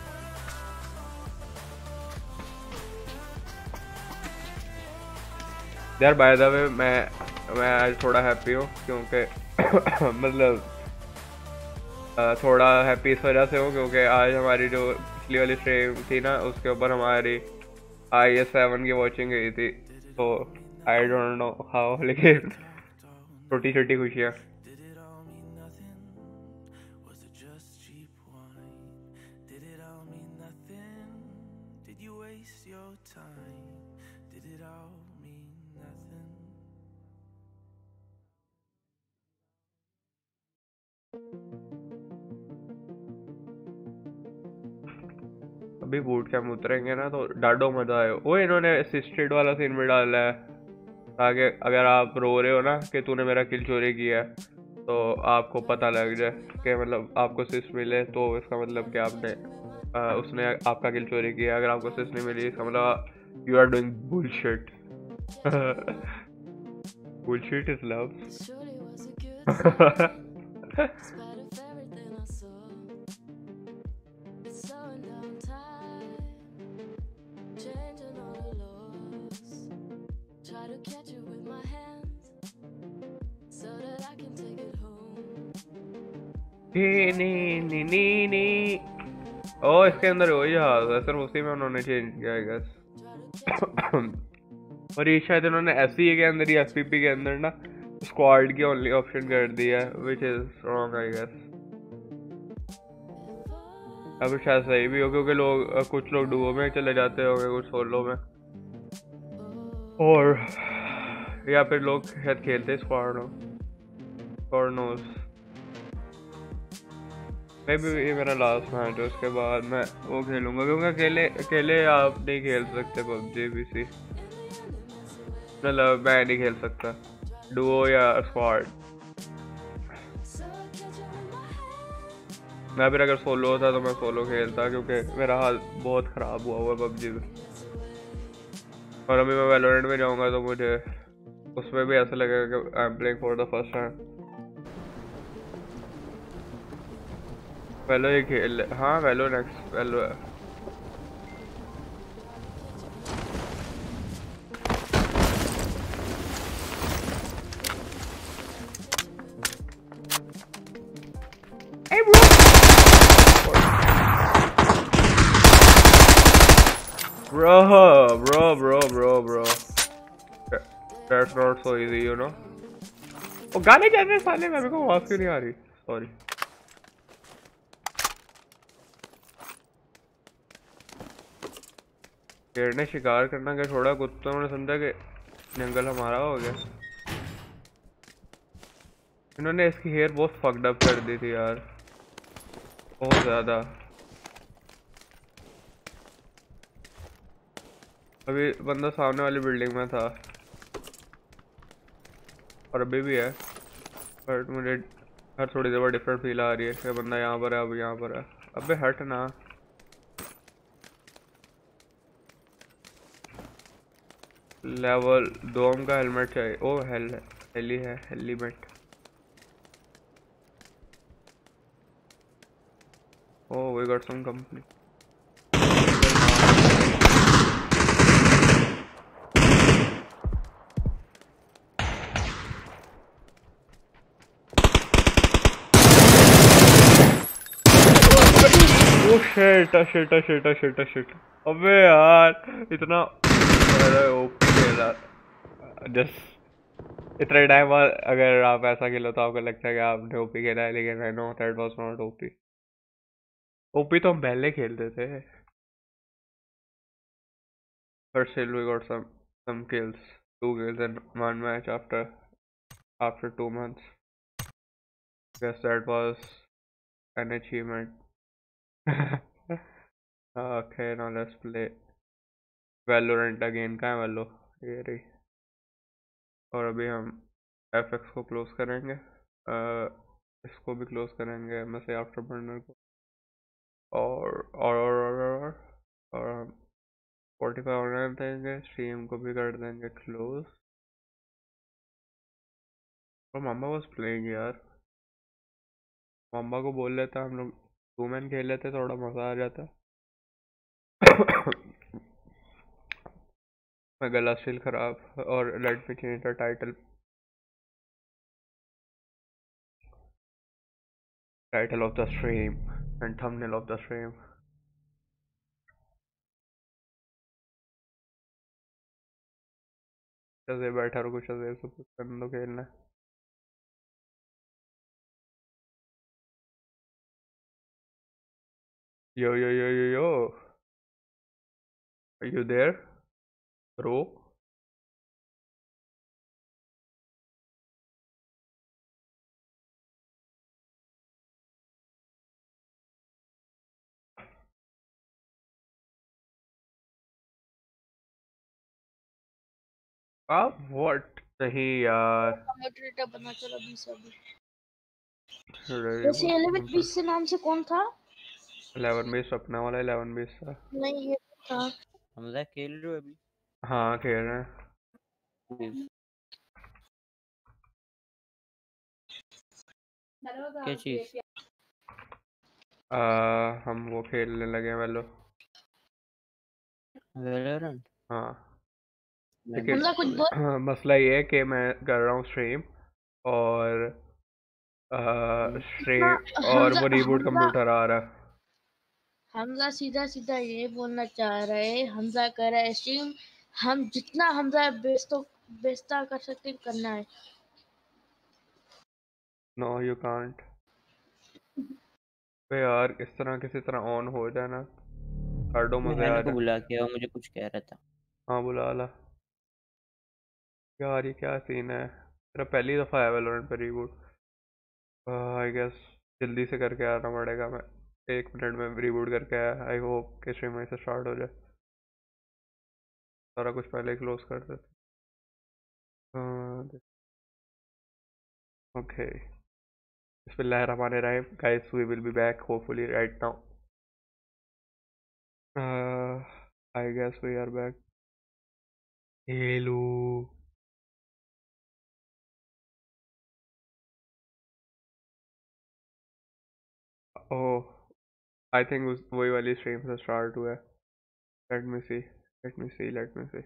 यार बाय द वे मैं मैं आज थोड़ा हैप्पी हूँ क्योंकि मतलब थोड़ा हैप्पी इस वजह से हूँ क्योंकि आज हमारी जो पिछली वाली स्ट्रीम थी ना उसके ऊपर हमारी आई एस सेवन की वॉचिंग गई थी। तो आई डोंट नो हाउ, लेकिन छोटी छोटी खुशियाँ। अभी बूट कैंप उतरेंगे ना तो डाडो मजा आए। वो इन्होंने असिस्टेड वाला सीन भी डाला है ताकि अगर आप रो रहे हो ना कि तूने मेरा किल चोरी किया है तो आपको पता लग जाए कि मतलब आपको असिस्ट मिले तो इसका मतलब कि आपने आ, उसने आपका किल चोरी किया। अगर आपको असिस्ट नहीं मिली इसका मतलब you are doing bullshit. Bullshit is love. नी नी नी नी ओ इसके अंदर वही जहाज है, सिर्फ उसी में उन्होंने चेंज किया है गैस। और ये शायद उन्होंने एससी के अंदर या एसपीपी के अंदर ना स्क्वाड की ओनली ऑप्शन कर दिया है, which is wrong I guess. अब शायद सही भी हो क्योंकि लोग कुछ लोग डुओ में चले जाते होंगे, कुछ सोलो में, और या फिर लोग शायद खेलते स्क्वाड हो और नोस। मैं भी ये मेरा लास्ट मैच है, उसके बाद मैं वो खेलूंगा क्योंकि अकेले अकेले आप नहीं खेल सकते पबजी पीसी। मतलब मैं नहीं खेल सकता डुओ या स्क्वाड। मैं फिर अगर सोलो होता तो मैं सोलो खेलता क्योंकि मेरा हाल बहुत ख़राब हुआ हुआ पबजी में। और अभी मैं वैलोरेंट में जाऊंगा तो मुझे उसमें भी ऐसा लगेगा कि I am playing for the first time. Valo ही खेल, हाँ Valo next Valo. Hey bro! Bro, bro, bro, bro, bro. That's not so easy, you know. ओ गाने कैसे साले मेरे को आवाज क्यों नहीं आ रही? सॉरी। शेर ने शिकार करना क्या छोड़ा, कुत्तों ने समझा कि जंगल हमारा हो गया। इन्होंने इसकी हेयर बहुत फक्ड अप कर दी थी यार, बहुत ज्यादा। अभी बंदा सामने वाली बिल्डिंग में था और अभी भी है, बट मुझे हर थोड़ी देर बाद डिफरेंट फील आ रही है कि बंदा यहाँ पर है, अब यहाँ पर है। अबे हट ना। लेवल डोम का हेलमेट चाहिए। ओ हेल हेली है, helmet. Oh we got some company. Oh shit shit shit shit shit. अबे यार इतना ओपी खेला जस्ट इतने टाइम बाद अगर आप ऐसा खेलो तो आपको लगता है कि आपने ओपी खेला है, लेकिन I know that was not OP. OP तो हम पहले खेलते थे, but still we got some some kills, two kills in one match after after two months. Guess that was an achievement. Okay, now let's play Valorant again। कहाँ है Valo? ये रही। और अभी हम एफ एक्स को क्लोज करेंगे, uh, इसको भी क्लोज करेंगे, एम एस आफ्टर बर्नर को, और और और और और, और हम फोर्टी फाइव ऑनलाइन देंगे, स्ट्रीम को भी कर देंगे क्लोज। और मामा वाज प्लेइंग यार, मामा को बोल लेता हम लोग टू मैन खेल लेते, थोड़ा मजा आ जाता। मैं गला स्टिल खराब। और let me change the title, title of the stream and thumbnail of the stream. चले बैठा रहो, कुछ ऐसे सब कुछ करने दो, खेलना है। Yo yo yo yo yo, are you there bro? आप व्हाट? नहीं यार, मॉडरेटर बना चलो बीस अभी। अरे वैसे बहुत इलेवन सिंपल। बीस से नाम से कौन था? इलेवन बेस अपना वाला इलेवन बेस था। नहीं ये था। हमला खेल रहे हो अभी? हाँ खेल रहे हैं। हम्म। क्या चीज? आ, हम वो खेलने लगे हैं वेलो। वैलोरेंट? हाँ मैं लेकिन हमला कुछ बोल। हाँ, मसला ये है कि मैं कर रहा हूँ स्ट्रीम, और स्ट्रीम और हमजा वो रीबूट हमजा कंप्यूटर आ रहा है। हमजा सीधा सीधा ये बोलना चाह रहे हैं, हमजा कर रहा है स्ट्रीम, हम जितना हमजा बेस्तो बेस्ता कर सकते हैं करना है। No you can't. बे यार इस तरह किसी तरह ऑन हो जाए ना, काटो मैं मजे आ हैन को जाए। बुला के आओ, मुझे कुछ कह रहा था। हाँ बुला ला यार, ये क्या सीन है, मेरा पहली दफा है वैलोरेंट पे रीबूट। आई गेस जल्दी से करके आना पड़ेगा, मैं एक मिनट में रीबूट करके आया। आई होप कि स्ट्रीम से स्टार्ट हो जाए, सारा कुछ पहले क्लोज कर देते। दे। ओके, बिस्मिल्लाहिर्रहमानिर्रहीम guys, we will be back hopefully right now. I guess we are back. Hello. Oh, I think उस वही वाली स्ट्रीम से स्टार्ट हुआ है। Let me see, let me see, let me see.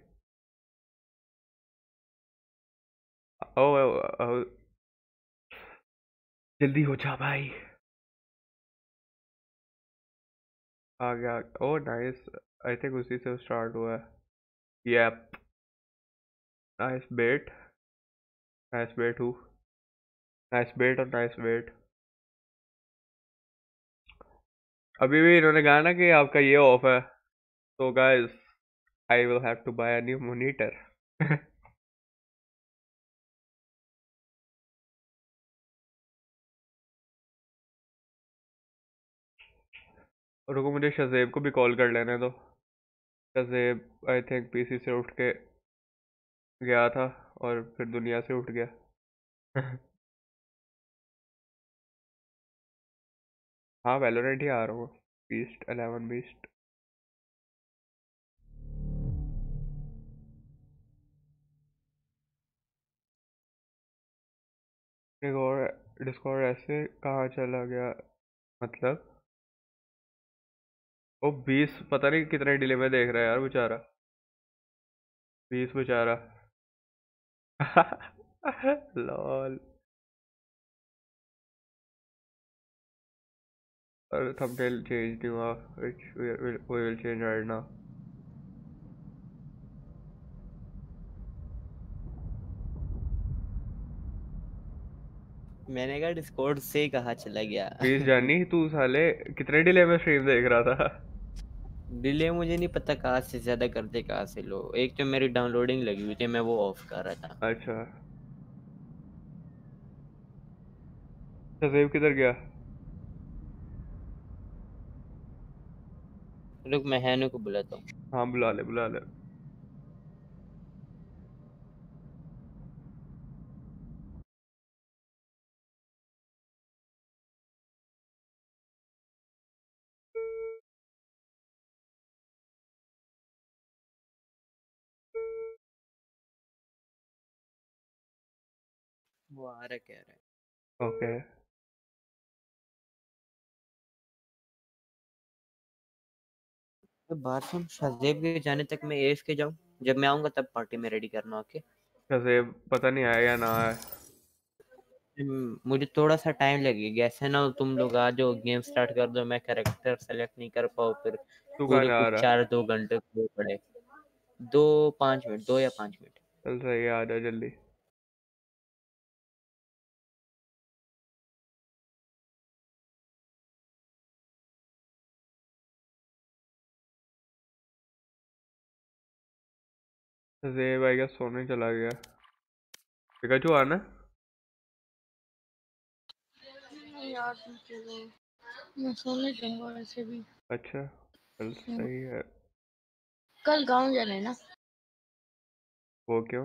Oh, जल्दी हो जा भाई। आ गया। ओह नाइस, आई थिंक उसी से स्टार्ट हुआ है। Yup, nice bet, nice bet हूँ, नाइस बेट और नाइस बेट। अभी भी इन्होंने कहा ना कि आपका ये ऑफ है, तो guys I will have to buy a new monitor. रुको, मुझे शज़ेब को भी कॉल कर लेने दो। शज़ेब आई थिंक पीसी से उठ के गया था और फिर दुनिया से उठ गया। हाँ, वैलोरेंट ही आ रहा हूँ। Beast, eleven beast. Discord, Discord ऐसे कहाँ चला गया मतलब? ओ बीस, पता नहीं कितने डिले में देख रहा है यार बेचारा। बीस बेचारा। लॉल। और थंबनेल चेंज नहीं हुआ, which we will we will change right now. मैंने कहा डिस्कॉर्ड से कहाँ चला गया। बीस जानी तू साले कितने डिले में स्ट्रीम देख रहा था? डिले मुझे नहीं पता कहाँ से ज्यादा करते कहाँ से लो। एक तो मेरी डाउनलोडिंग लगी हुई थी, मैं वो ऑफ कर रहा था। अच्छा, शज़ेब किधर गया? रुक, मैं हैनु को बुलाता हूँ। हाँ, बुला ले बुला ले। वो आ रहा कह रहा है। ओके, तो बात सुन, शहजेब के जाने तक मैं एफ के जाऊँ। जब मैं आऊंगा तब पार्टी में रेडी करना। ओके। शज़ेब पता नहीं आया या ना आया। हम्म, मुझे थोड़ा सा टाइम लगेगा। ऐसे ना हो तुम लोग आ जाओ, गेम स्टार्ट कर दो, मैं कैरेक्टर सेलेक्ट नहीं कर पाऊँ, फिर तू कहाँ पूरे आ कुछ रहा? चार दो घंटे को पड़े। दो पाँच मिनट, दो या पाँच मिनट। चल सही है, आ जा जल्दी। शज़ेब आई गेस सोने चला गया। पिकाचू आना। नहीं यार, तुम चलो, मैं सोने जाऊंगा वैसे भी। अच्छा, चल हम्म, सही है। कल गाँव जाना है ना। वो क्यों?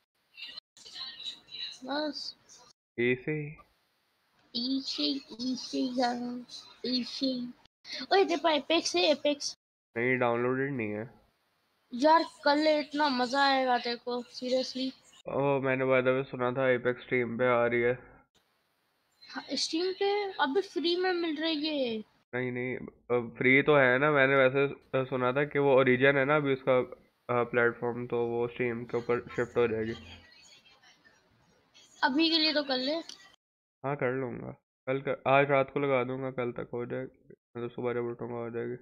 बस ऐसे ही। इसे इसे जाना, इसे। ओए तेरे पास एपेक्स है? एपेक्स नहीं, डाउनलोडेड नहीं है। यार, कल इतना मजा आएगा तेरे को, सीरियसली। ओह, मैंने बाय द वे सुना था एपेक्स स्ट्रीम पे आ रही है। स्टीम पे अभी फ्री में मिल रही है। नहीं नहीं, फ्री तो है ना। मैंने वैसे अ, सुना था कि वो ओरिजिन है ना अभी उसका प्लेटफॉर्म, तो वो स्ट्रीम के ऊपर शिफ्ट हो जाएगी। अभी के लिए तो कर ले। हाँ, कर लूँगा। कल कर, आज रात को लगा दूंगा, कल तक हो जाएगी। मतलब सुबह जब उठूंगा हो जाएगी।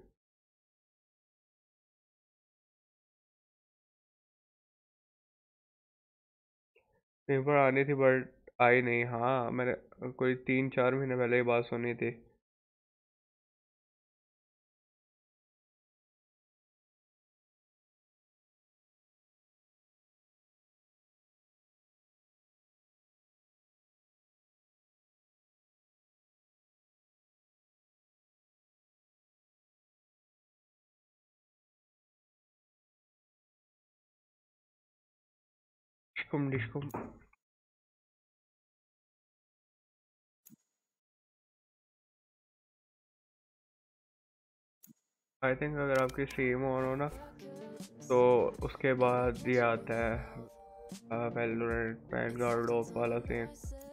एक बार आनी थी बट आई नहीं। हाँ, मैंने कोई तीन चार महीने पहले ही बात सुनी थी। डिशकुम डिशकुम। आई थिंक अगर आपकी स्ट्रीम ऑन हो ना तो उसके बाद ये आता है वैलोरेंट वैनगार्ड ऑफ वाला सीन।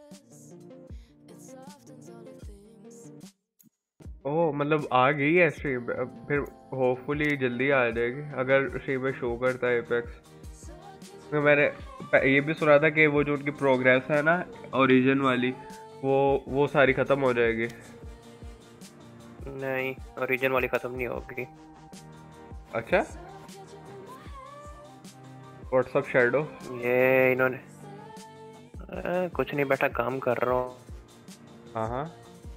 ओह मतलब आ गई है स्ट्रीम पे, अब फिर होपफुली जल्दी आ जाएगी अगर स्ट्रीम पे शो करता है एपेक्स। तो मैंने प- ये भी सुना था कि वो जो उनकी प्रोग्रेस है ना ओरिजिन वाली वो वो सारी खत्म हो जाएगी। नहीं, ओरिजिन वाली खत्म नहीं होगी। अच्छा व्हाट्सअप शैडो। ये इन्होंने अ, कुछ नहीं, बैठा काम कर रहा हूँ। हाँ हाँ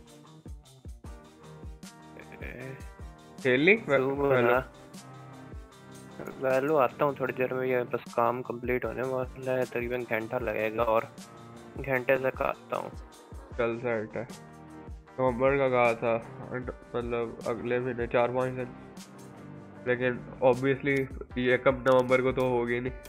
ए, खेल ली तू हेलो। बता। वैल्यू आता हूँ थोड़ी देर में, ये बस काम कंप्लीट होने वाला है, तकरीबन घंटा लगेगा और घंटे तक आता हूँ। चल सेट है। नवंबर का कहा था and मतलब अगले महीने चार पाँच दिन, लेकिन ऑब्वियसली ये कब नवंबर को तो होगी नहीं।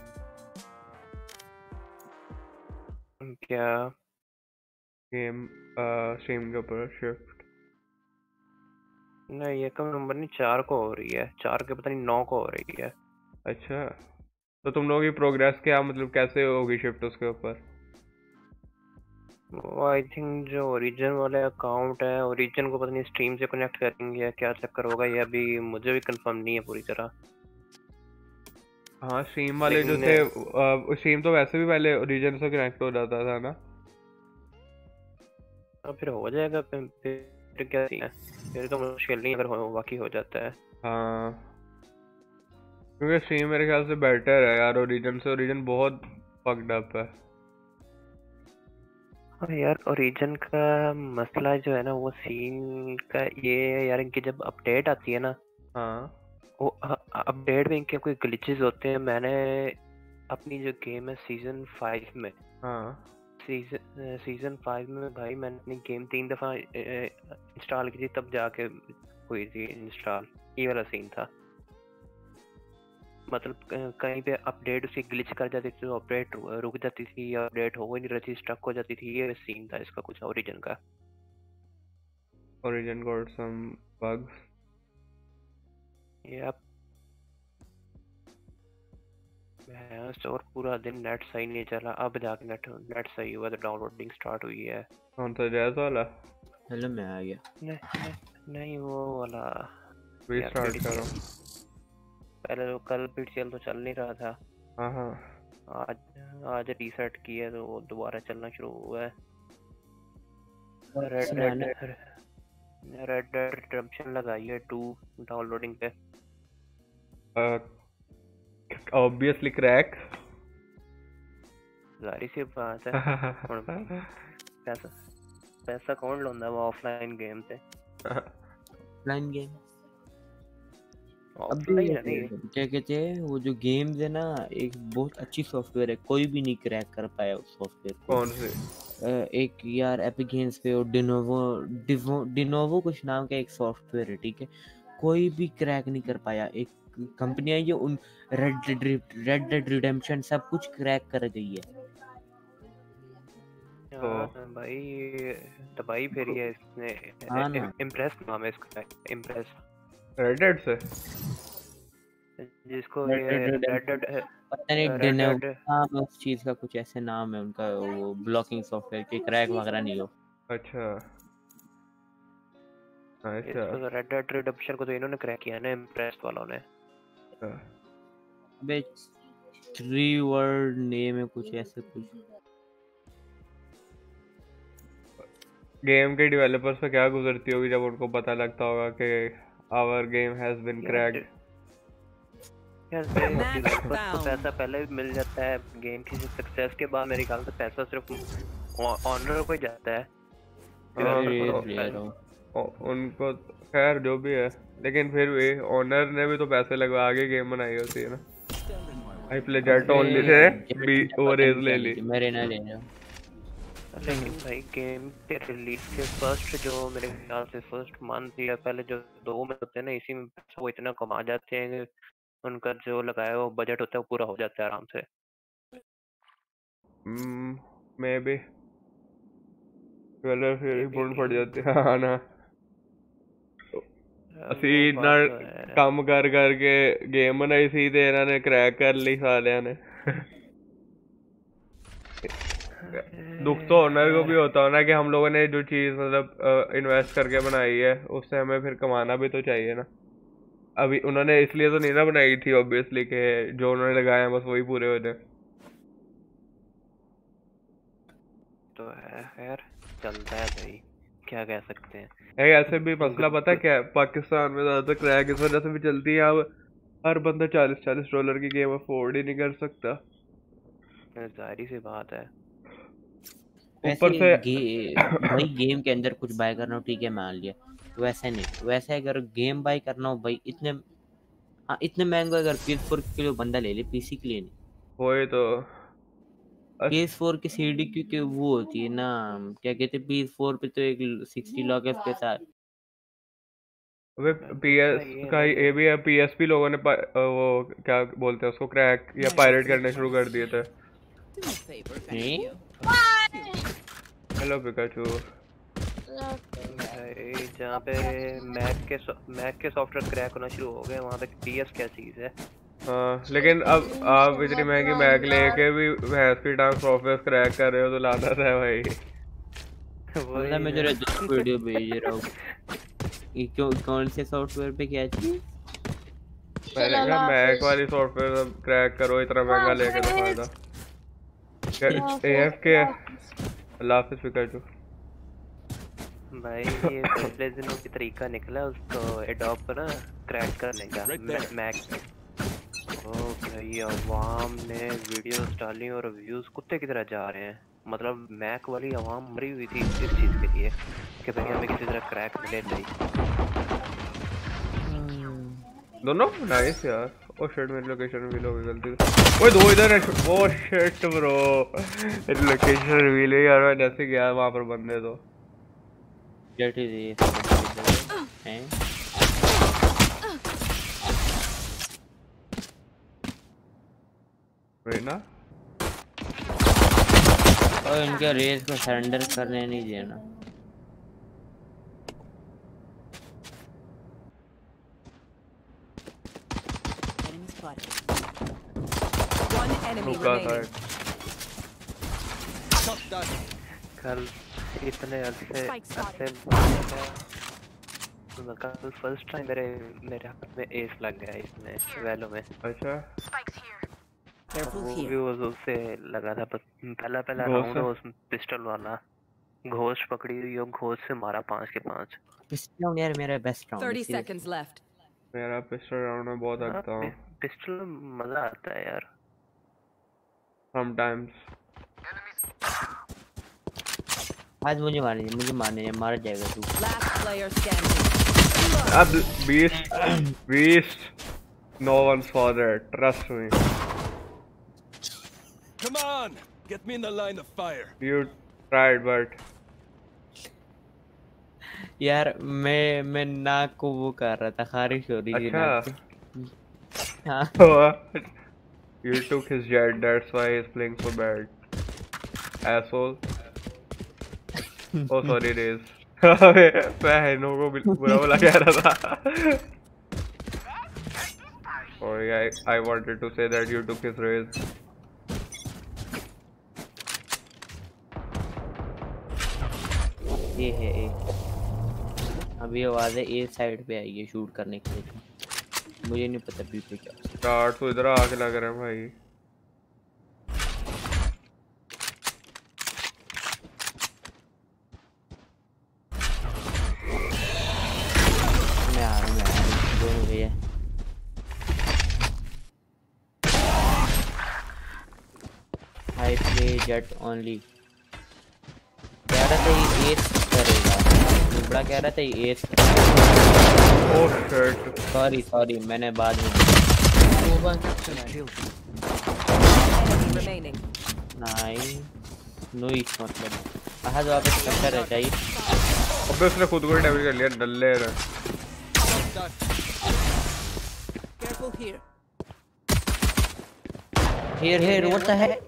क्या? गेम स्ट्रीम के ऊपर शिफ्ट। नहीं, ये कब नंबर नहीं, चार को हो रही है, चार के पता नहीं नौ को हो रही है। अच्छा तो तुम लोगों की प्रोग्रेस क्या मतलब कैसे होगी शिफ्ट उसके ऊपर? वो आई थिंक जो ओरिजिन वाले अकाउंट है, ओरिजिन को पता नहीं स्ट्रीम से कनेक्ट करेंगे या क्या चक्कर होगा, ये अभी मुझे भी कंफर्म नहीं है पूरी तरह। हाँ स्ट्रीम वाले जो लेकिन थे स्ट्रीम तो वैसे भी पहले ओरिजिन से कनेक्ट हो जाता था ना। अब फिर हो जाएगा, फिर, फिर क्या सीन है, फिर तो मुश्किल नहीं अगर हो, वाकई हो जाता है। हाँ क्योंकि स्ट्रीम मेरे ख्याल से बेटर है यार ओरिजिन से, ओरिजिन बहुत फक्ड अप है। हाँ यार, ओरिजिन का मसला जो है ना, वो सीन का ये है यार, इनकी जब अपडेट आती है ना, हाँ वो अपडेट में इनके कोई ग्लिचेस होते हैं। मैंने अपनी जो गेम है सीजन फाइव में, हाँ सीजन सीजन फाइव में भाई मैंने अपनी गेम तीन दफ़ा इंस्टॉल की थी, तब जाके हुई थी इंस्टॉल। ये वाला सीन था, मतलब क- कहीं पे अपडेट उसी ग्लिच कर जाती थी तो अपडेट रुक जाती थी, या अपडेट हो ही नहीं रही थी, स्टक हो जाती थी। ये सीन था इसका कुछ ओरिजिन का। Origin got some bugs. ये आप भैंस, और पूरा दिन नेट सही नहीं चला, अब जाके नेट नेट सही हुआ तो डाउनलोडिंग स्टार्ट हुई है। कौन सा जैज वाला? हेलो मैं आ गया। नहीं नहीं, नहीं वो वाला भी यार, स्टार्ट करो। पीडीसीएल। पहले तो कल पीडीसीएल तो चल नहीं रहा था, हाँ हाँ आज आज रीसेट किया तो वो दोबारा चलना शुरू हुआ है। और रेड सुनाना डेड रेड डेड रिडेम्पशन लगाई है टू डाउनलोडिंग पे। Obviously crack. जारी सी बात है, ਹੁਣ पैसा पैसा कौन लाਉਂਦਾ वो ऑफलाइन गेम से? Offline game. अभी ऑफलाइन है नहीं। क्या कहते हैं वो जो गेम्स है ना, एक बहुत अच्छी सॉफ्टवेयर है, कोई भी नहीं क्रैक कर पाया उस सॉफ्टवेयर को। कौन से? अ, एक यार एपिक गेम्स पे और डिनोवो डिवो डिनोवो कुछ नाम का एक सॉफ्टवेयर है, ठीक है, कोई भी क्रैक नहीं कर पाया। एक कंपनी है जो उन red dead red dead redemption सब कुछ क्रैक कर गई है। तो हाँ भाई, दबाई फेरी है इसने। हाँ ना, इम्प्रेस नाम है इसका, इम्प्रेस, रेडेड से। जिसको रेड ये डेड रेड रिडेम्पशन डेड पता नहीं रेड डिनोवो डेड नाम है उस चीज का, कुछ ऐसे नाम है उनका, वो ब्लॉकिंग सॉफ्टवेयर के क्रैक वगैरह नहीं हो। अच्छा अच्छा इसको तो रेड डेड रिडेम्पशन को तो इन्होंने क्रैक किया ना, इम्प्रेस वालों ने। अच्छा। अबे थ्री वर्ड नेम है कुछ ऐसे कुछ। गेम के डेवलपर्स पे क्या गुजरती होगी जब उनको पता लगता होगा कि आवर गेम हैज बीन यार क्रैक्ड। यार डेवलपर्स को पैसा पहले भी मिल जाता है गेम की सक्सेस के बाद। मेरे ख्याल से पैसा सिर्फ ऑनर को ही जाता है, हाँ डेवलपर को रेज तो ले पै- रहा हूँ। ओ- उनको तो- खैर जो भी है, लेकिन फिर भी ओनर ने भी तो पैसे लगवा आगे गेम बनाई होती है ना। आई प्ले जेट अबे ओनली से जेट बी ने ओवर पता एज नहीं ले क्या ली। ली थी, मेरे ना ले रहा। लेकिन भाई गेम के रिलीज के फर्स्ट जो मेरे ख्याल से फर्स्ट मंथ या पहले जो दो में होते हैं ना, इसी में पैसा वो इतना कमा जाते हैं कि उनका जो लगाया वो बजट होता है वो पूरा हो जाता है आराम से। मे बी ट्वेल्व फिर ये ही भी पूर्ण पड़ जाती है। हाँ ना ਅਸੀਂ वो ਇੰਨਾ बात तो है। ਕੰਮ ਕਰ ਕਰਕੇ ਗੇਮ ਬਣਾਈ ਸੀ ਤੇ ਇਹਨਾਂ ਨੇ ਕ੍ਰੈਕ ਕਰ ਲਈ ਸਾਲਿਆਂ ਨੇ। दुख तो ओनर को भी होता है ना कि हम लोगों ने जो चीज़ मतलब इन्वेस्ट करके बनाई है उससे हमें फिर कमाना भी तो चाहिए ना। अभी उन्होंने इसलिए तो नहीं ना बनाई थी ऑब्वियसली कि जो उन्होंने लगाए हैं बस वही पूरे हो जाए। तो है खैर, चलता है भाई, क्या कह सकते हैं। है ऐसे भी मसला पता है क्या है, पाकिस्तान में ज़्यादातर क्रैक इस वजह से भी चलती है। अब हर बंदा चालीस चालीस डॉलर की गेम अफोर्ड ही नहीं कर सकता। जाहिर सी बात है। ऊपर से गे, भाई गेम के अंदर कुछ बाय करना हो ठीक है मान लिया, वैसे नहीं। वैसे अगर गेम बाय करना हो भाई इतने हाँ इतने महंगे, अगर पी एस फोर के लिए बंदा ले ले, पीसी के लिए नहीं। वही तो पी एस फोर की सीडी क्योंकि वो होती है ना, क्या कहते हैं, पी एस फोर पे तो एक सिक्सटी लॉक है उसके साथ। अबे पीएस का ये भी है, पीएसपी लोगों ने पा- वो क्या बोलते हैं उसको क्रैक या पायरेट करने शुरू कर दिए थे। Hello Pikachu. भाई जहाँ पे मैक के मैक के सॉफ्टवेयर क्रैक होना शुरू हो गए वहाँ पे पीएस क्या चीज़ है। हाँ लेकिन अब आप इतनी महंगी मैक लेके भी भैंस की टांग सॉफ्टवेयर क्रैक कर रहे हो तो लानत है भाई। मतलब मैं जरा दो वीडियो भेज रहा हूँ। ये क्यों कौन से सॉफ्टवेयर पे क्या चीज? मैंने कहा मैक वाली सॉफ्टवेयर क्रैक करो, इतना महंगा लेके तो फायदा। एएफ के अल्लाह हाफिज़ पिकाचू। भाई ये पिछले दिनों की तरीका निकला उसको एडॉप्ट ना क्रैक करने का मैक में। ओ भाई अवाम ने वीडियोस डाली और व्यूज कुत्ते की तरह जा रहे हैं। मतलब मैक वाली अवाम मरी हुई थी इस चीज़ के लिए कि भाई हमें किसी तरह क्रैक मिले नहीं। दोनों नाइस यार। ओ शिट मेरी लोकेशन रिवील हो गई गलती से। ओए दो इधर है। ओ शिट ब्रो मेरी लोकेशन रिवील है यार। मैं जैसे गया वहां पर बंदे तो जेट ये हैं ना। और इनके रेस को सरेंडर करने नहीं देना। One enemy remaining. कल इतने अरसे अरसे कल फर्स्ट टाइम मेरे मेरे हाथ में एस लग गया इसमें वैलो में। अच्छा वो भी वो उससे लगा था पहला पहला राउंड उस पिस्टल वाला घोष पकड़ी हुई और घोष से मारा पांच के पांच। पिस्टल यार मेरा best round. thirty seconds left. मेरा पिस्टल राउंड में बहुत अच्छा हूं। पिस्टल में मजा आता है यार समटाइम्स। आज मुझे मारने मुझे मारने मार जाएगा तू। Last player standing. अब beast beast no one for that trust me. Come on, get me in the line of fire. You tried but यार मैं मैं नाक को वो कर रहा था, खारिश हो रही थी नाक पे। हाँ You took his jet, that's why he's playing so bad. Asshole. Oh sorry Riz. बहनों को बुरा बुरा कह रहा था। Sorry, I I wanted to say that you took his Riz. ये है ए। अभी आवाज है ए साइड पे आई है शूट करने के लिए। मुझे नहीं पता बी पे क्या स्टार्ट तो इधर आके लग रहा है भाई। मैं आ रहा हूँ मैं आ रहा हूँ दोनों भैया। I play jet only। कह रहा था ये एस करेगा, बड़ा कह रहा था ये एस करेगा। Oh shit. सॉरी सॉरी मैंने बाद में Enemy remaining. नहीं नोइस मतलब आज वापस चक्कर है चाहिए। अबे उसने खुद को डैमेज कर लिया डल्ले रे। Careful here. Here here what the heck?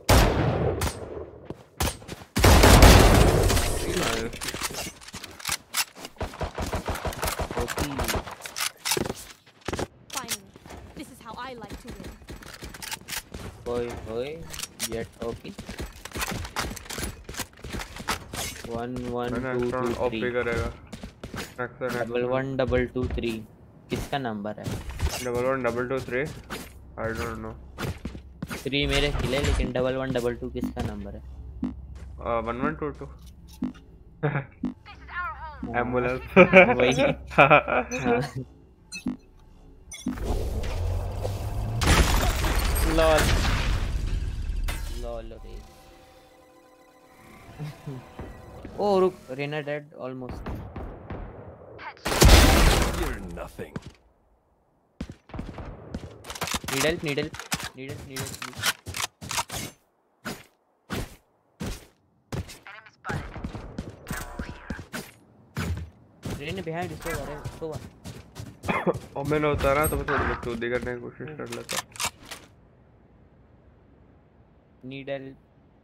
ओए ओए जेट ओपी वन वन मैंने two extra two of three भी करेगा action double one double two three किसका नंबर है? Double one double two three I don't know three मेरे खिले लेकिन डबल वन डबल टू किसका नंबर है? One one two two ambulance वही हाँ। लॉल लॉल रे ओ रुक Reyna dead almost You're nothing. Needle needle needle needle Reyna behind इसको अरे इसको और मैंने होता ना तो मैं थोड़ी बकचोदी करने की कोशिश कर लेता needle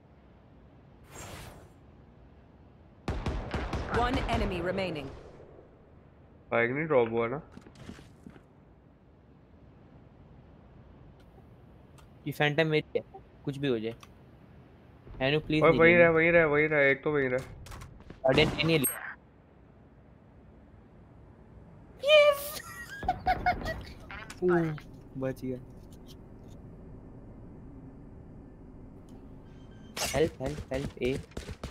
One enemy remaining. Bike नहीं ड्रॉप हुआ ना ये फैंटम मेरी है कुछ भी हो जाए हैनु प्लीज और वही रहा वही रहा वही रहा एक तो वही रहा अडेन नहीं बच गया help help help A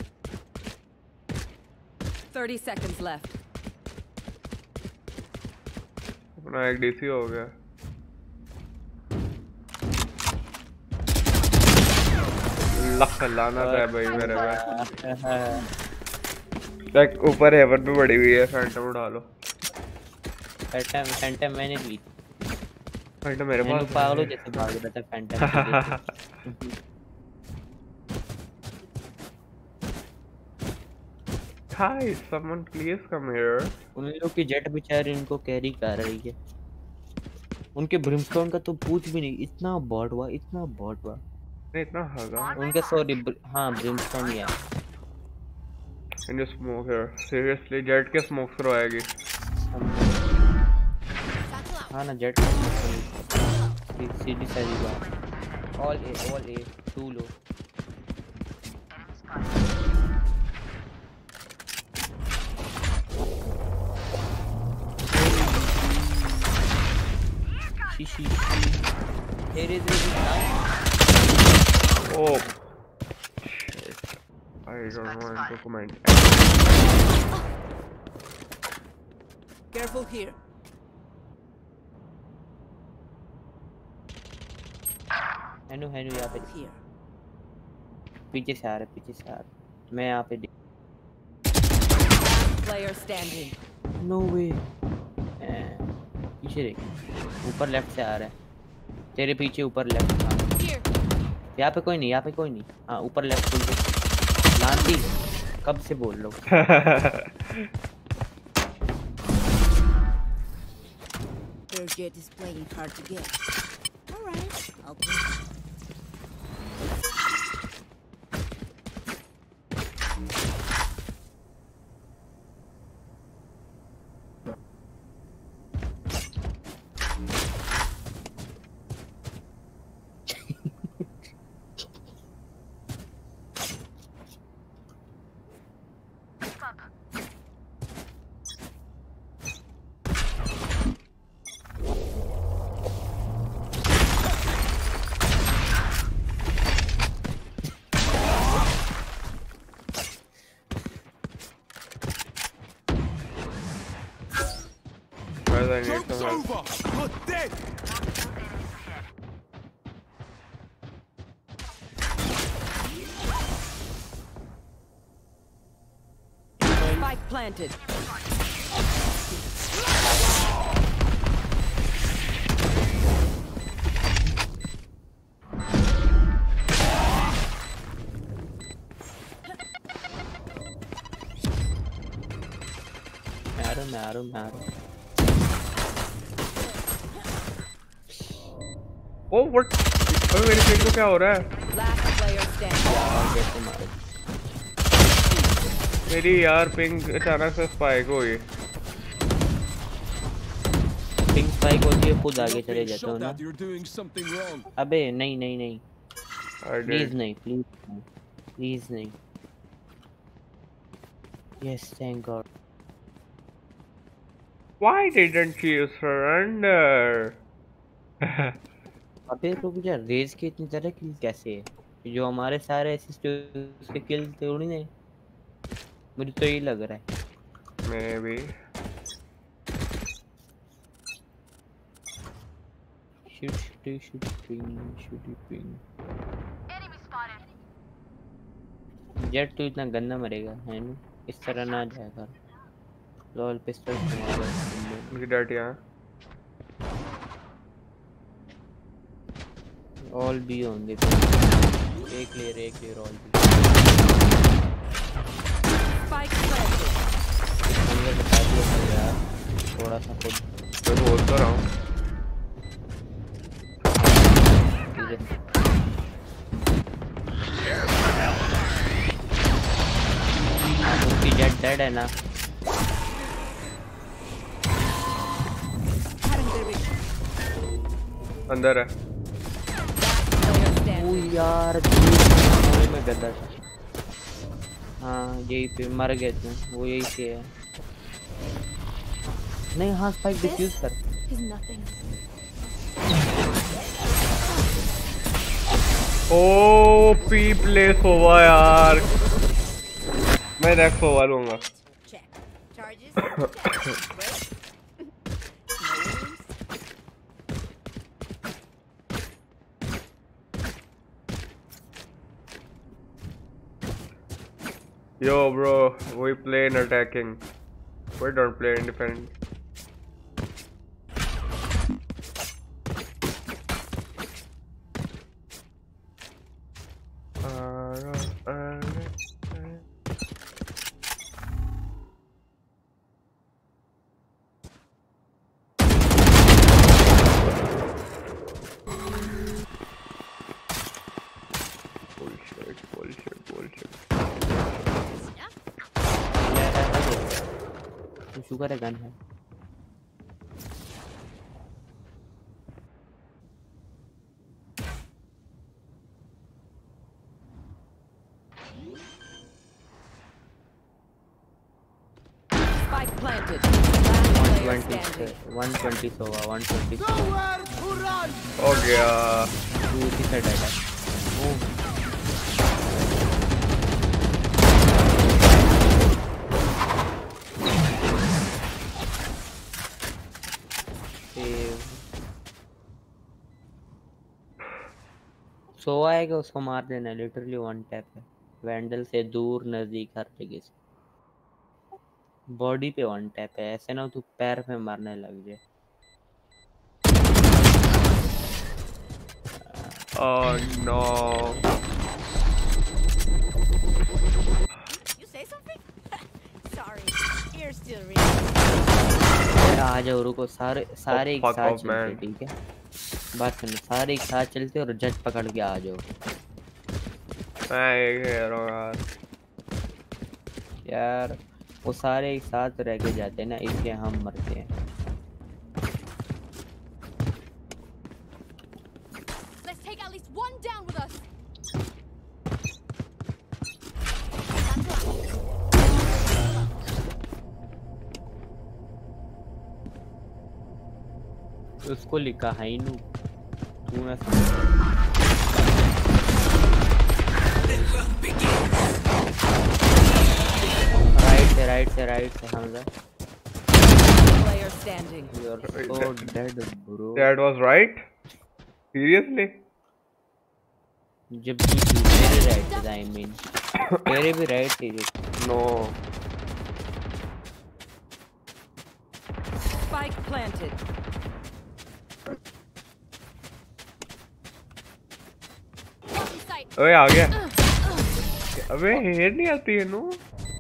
Thirty seconds left. अपना एक डीसी हो गया लख लानत है भाई मेरे पे देख ऊपर हेवन पे पड़ी हुई है फैंटम उड़ा लो फैंटम फैंटम मैंने ली फैंटम मेरे मैंने पास पागलों जैसे भाग रहा था Phantom Hi, someone please come here. उन लोग की जेट बेचारे इनको कैरी कर रही है उनके ब्रिमस्टोन का तो पूछ भी नहीं इतना बॉट हुआ इतना बॉट हुआ नहीं इतना हगा उनका सॉरी हाँ ब्रिमस्टोन ही है Can you smoke here? Seriously, Jett के स्मोक करवाएगी हाँ ना जेट सीधी सारी बात all A all A to low she here is the Oh shit. I don't want to comment. Careful here. हैनु हैनु यहाँ पे Here. पीछे से आ रहा पीछे से आ रहा मैं यहाँ पे Player standing. नो वे पीछे देख ऊपर लेफ्ट से आ रहा है तेरे पीछे ऊपर लेफ्ट यहाँ पे कोई नहीं यहाँ पे कोई नहीं हाँ ऊपर लेफ्ट खुल लांती कब से बोल लो Their jet is playing hard to get. All right, I'll play. Guys, I need Joke's some help. over. You're dead. Spike planted. मारो मारो मारो Oh what? अबे मेरी स्क्रीन को क्या हो रहा है? Last player standing. और कैसे मारो मेरी यार पिंग अचानक से स्पाइक हो गई। पिंक स्पाइक होती है खुद आगे चले Being जाते हो shot ना at, you're doing something wrong. अबे नहीं नहीं नहीं I प्लीज did. नहीं, प्लीज नहीं, प्लीज नहीं। Yes, thank God. Why didn't you surrender? अबे रुक जा, रेज के इतनी तरह किल कैसे है? जो हमारे सारे असिस्ट उसके किल थोड़ी नहीं, मुझे तो यही लग रहा है। Maybe. Shoot shoot shoot ping shoot ping. Jett तू इतना गंदा मरेगा है ना, इस तरह ना जाया कर। लॉल पिस्टल मारो। उनकी डैड यहाँ। All B on they. एक क्लियर, एक clear, all B. Spike planted. अंदर बता दिया था यार, थोड़ा सा खुद मैं बोल तो रहा हूँ। ठीक है। उसकी जेट डेड है ना? अंदर है। Player standing. ओ यार में गद्दा था। हाँ यही पे मर गए थे, वो यही से है। नहीं हाँ, स्पाइक डिफ्यूज कर। Is nothing. O P place होगा यार। मैं नेक्स्ट होगा लूंगा। Check. Charges? Check. Break? No worries. Yo bro, we play in attacking. We don't play in defending. Bullshit, bullshit, bullshit. तो शुगर है, गन है। Spike planted. Last player standing. One twenty Sova, one twenty हो गया। तू इसी से dead है। ओ सोवा है कि उसको मार देना, लिटरली वन टैप है। वैंडल से दूर, नजदीक, हर जगह से बॉडी पे वन टैप है। ऐसे ना तू पैर पे मारने लग जाए। Oh no. You say something? Sorry. Ears still ring. आ जाओ, रुको, सारे सारे एक fuck साथ off, चलते, man. ठीक है? बात सुनो, सारे एक साथ चलते और जज पकड़ के आ जाओ। मैं ये कह रहा हूँ यार। यार वो सारे एक साथ रह के जाते हैं ना, इसलिए हम मरते हैं। Let's take at least one down with us. उसको लिखा है ही नू, तू ना राइट से राइट से राइट से Hamza. Player standing. You are so dead bro। That was right? Seriously? जब भी तेरे राइट से, आई मीन तेरे भी राइट थे। No. Spike planted. अबे आ गया। अबे हेड नहीं आती है no.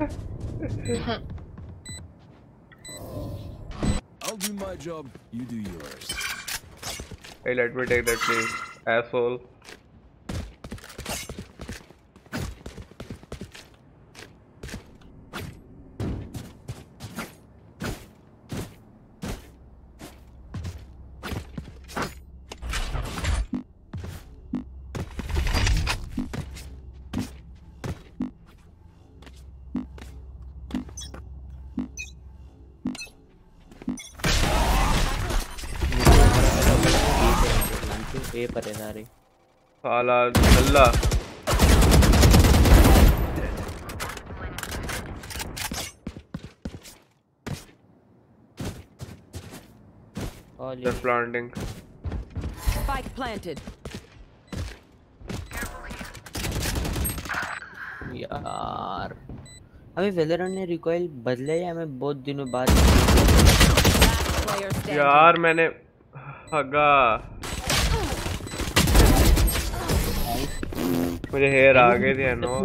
I'll do my job, you do yours. Hey, let me take that please, asshole. A पर है सारे साला अल्लाह all They're planting. Spike planted. यार अबे वेलरन ने रिकॉइल बदला या मैं बहुत दिनों बाद Last player standing. यार मैंने हगा मुझे हेयर आ गए थे no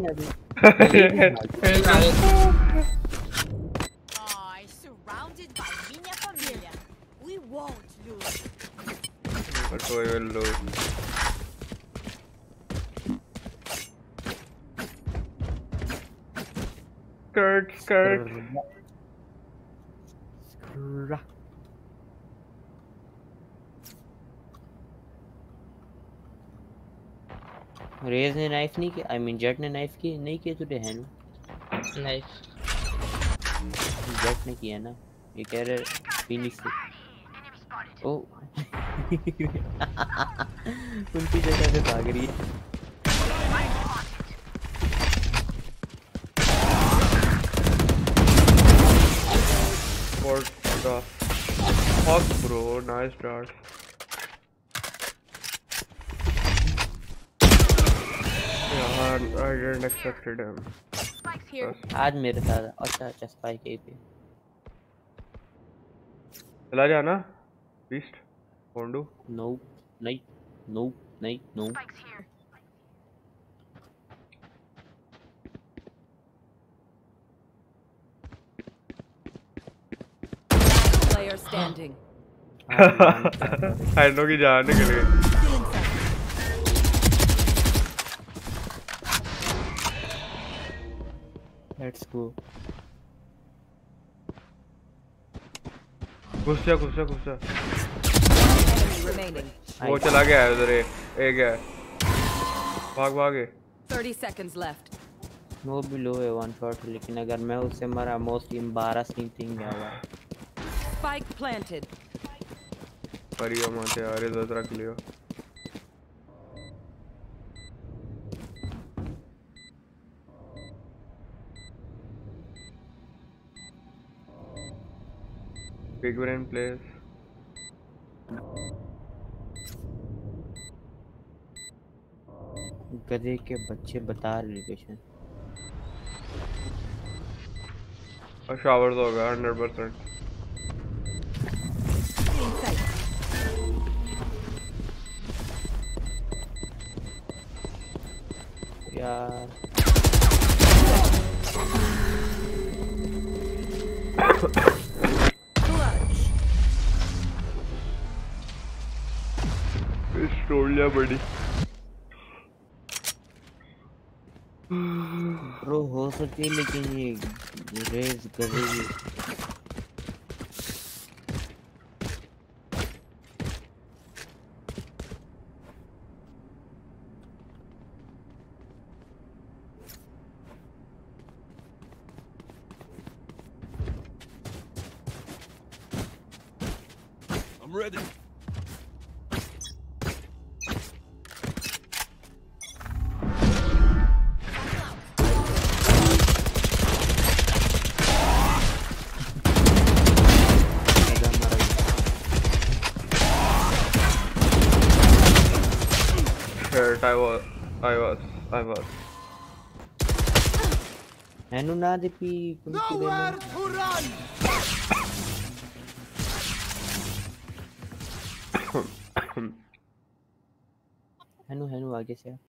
Oh, surrounded by minha família. We won't lose. but we will lose. Skirt, skirt. Raze ने नाइफ नहीं किया आई मीन जेट ने नाइफ की नहीं किया तुझे है ना नाइफ जेट ने किया ना ये कह रहे फिनिश से ओ उनकी जगह से भाग रही है What the fuck, bro? Nice dart. Yeah, I didn't expect him. Here. आज मेरे साथ अच्छा अच्छा स्पाइक ए पे चला जाना बीस्ट पोंडू नो नहीं नो नहीं नो Player standing. हैंडो की जान निकल गई लेट्स गो घुस जा घुस जा घुस जा Enemy remaining. वो चला गया है उधर एक एक है भाग भागे thirty seconds left. वो भी लो है वन शॉट लेकिन अगर मैं उससे मरा मोस्टली एम्बारसिंग थिंग है हुआ Spike planted. परियो माते यार इधर रख लियो Big brain plays. गधे के बच्चे बता लोकेशन और शावर तो होगा हंड्रेड परसेंट यार स्टोलिया बड़ी ब्रो हो सके लेकिन ये रेस करेगी I'm ready. Shit, I was, I was, I was. हैनु ना दे पी Nowhere to run. हैनु हैनु आगे से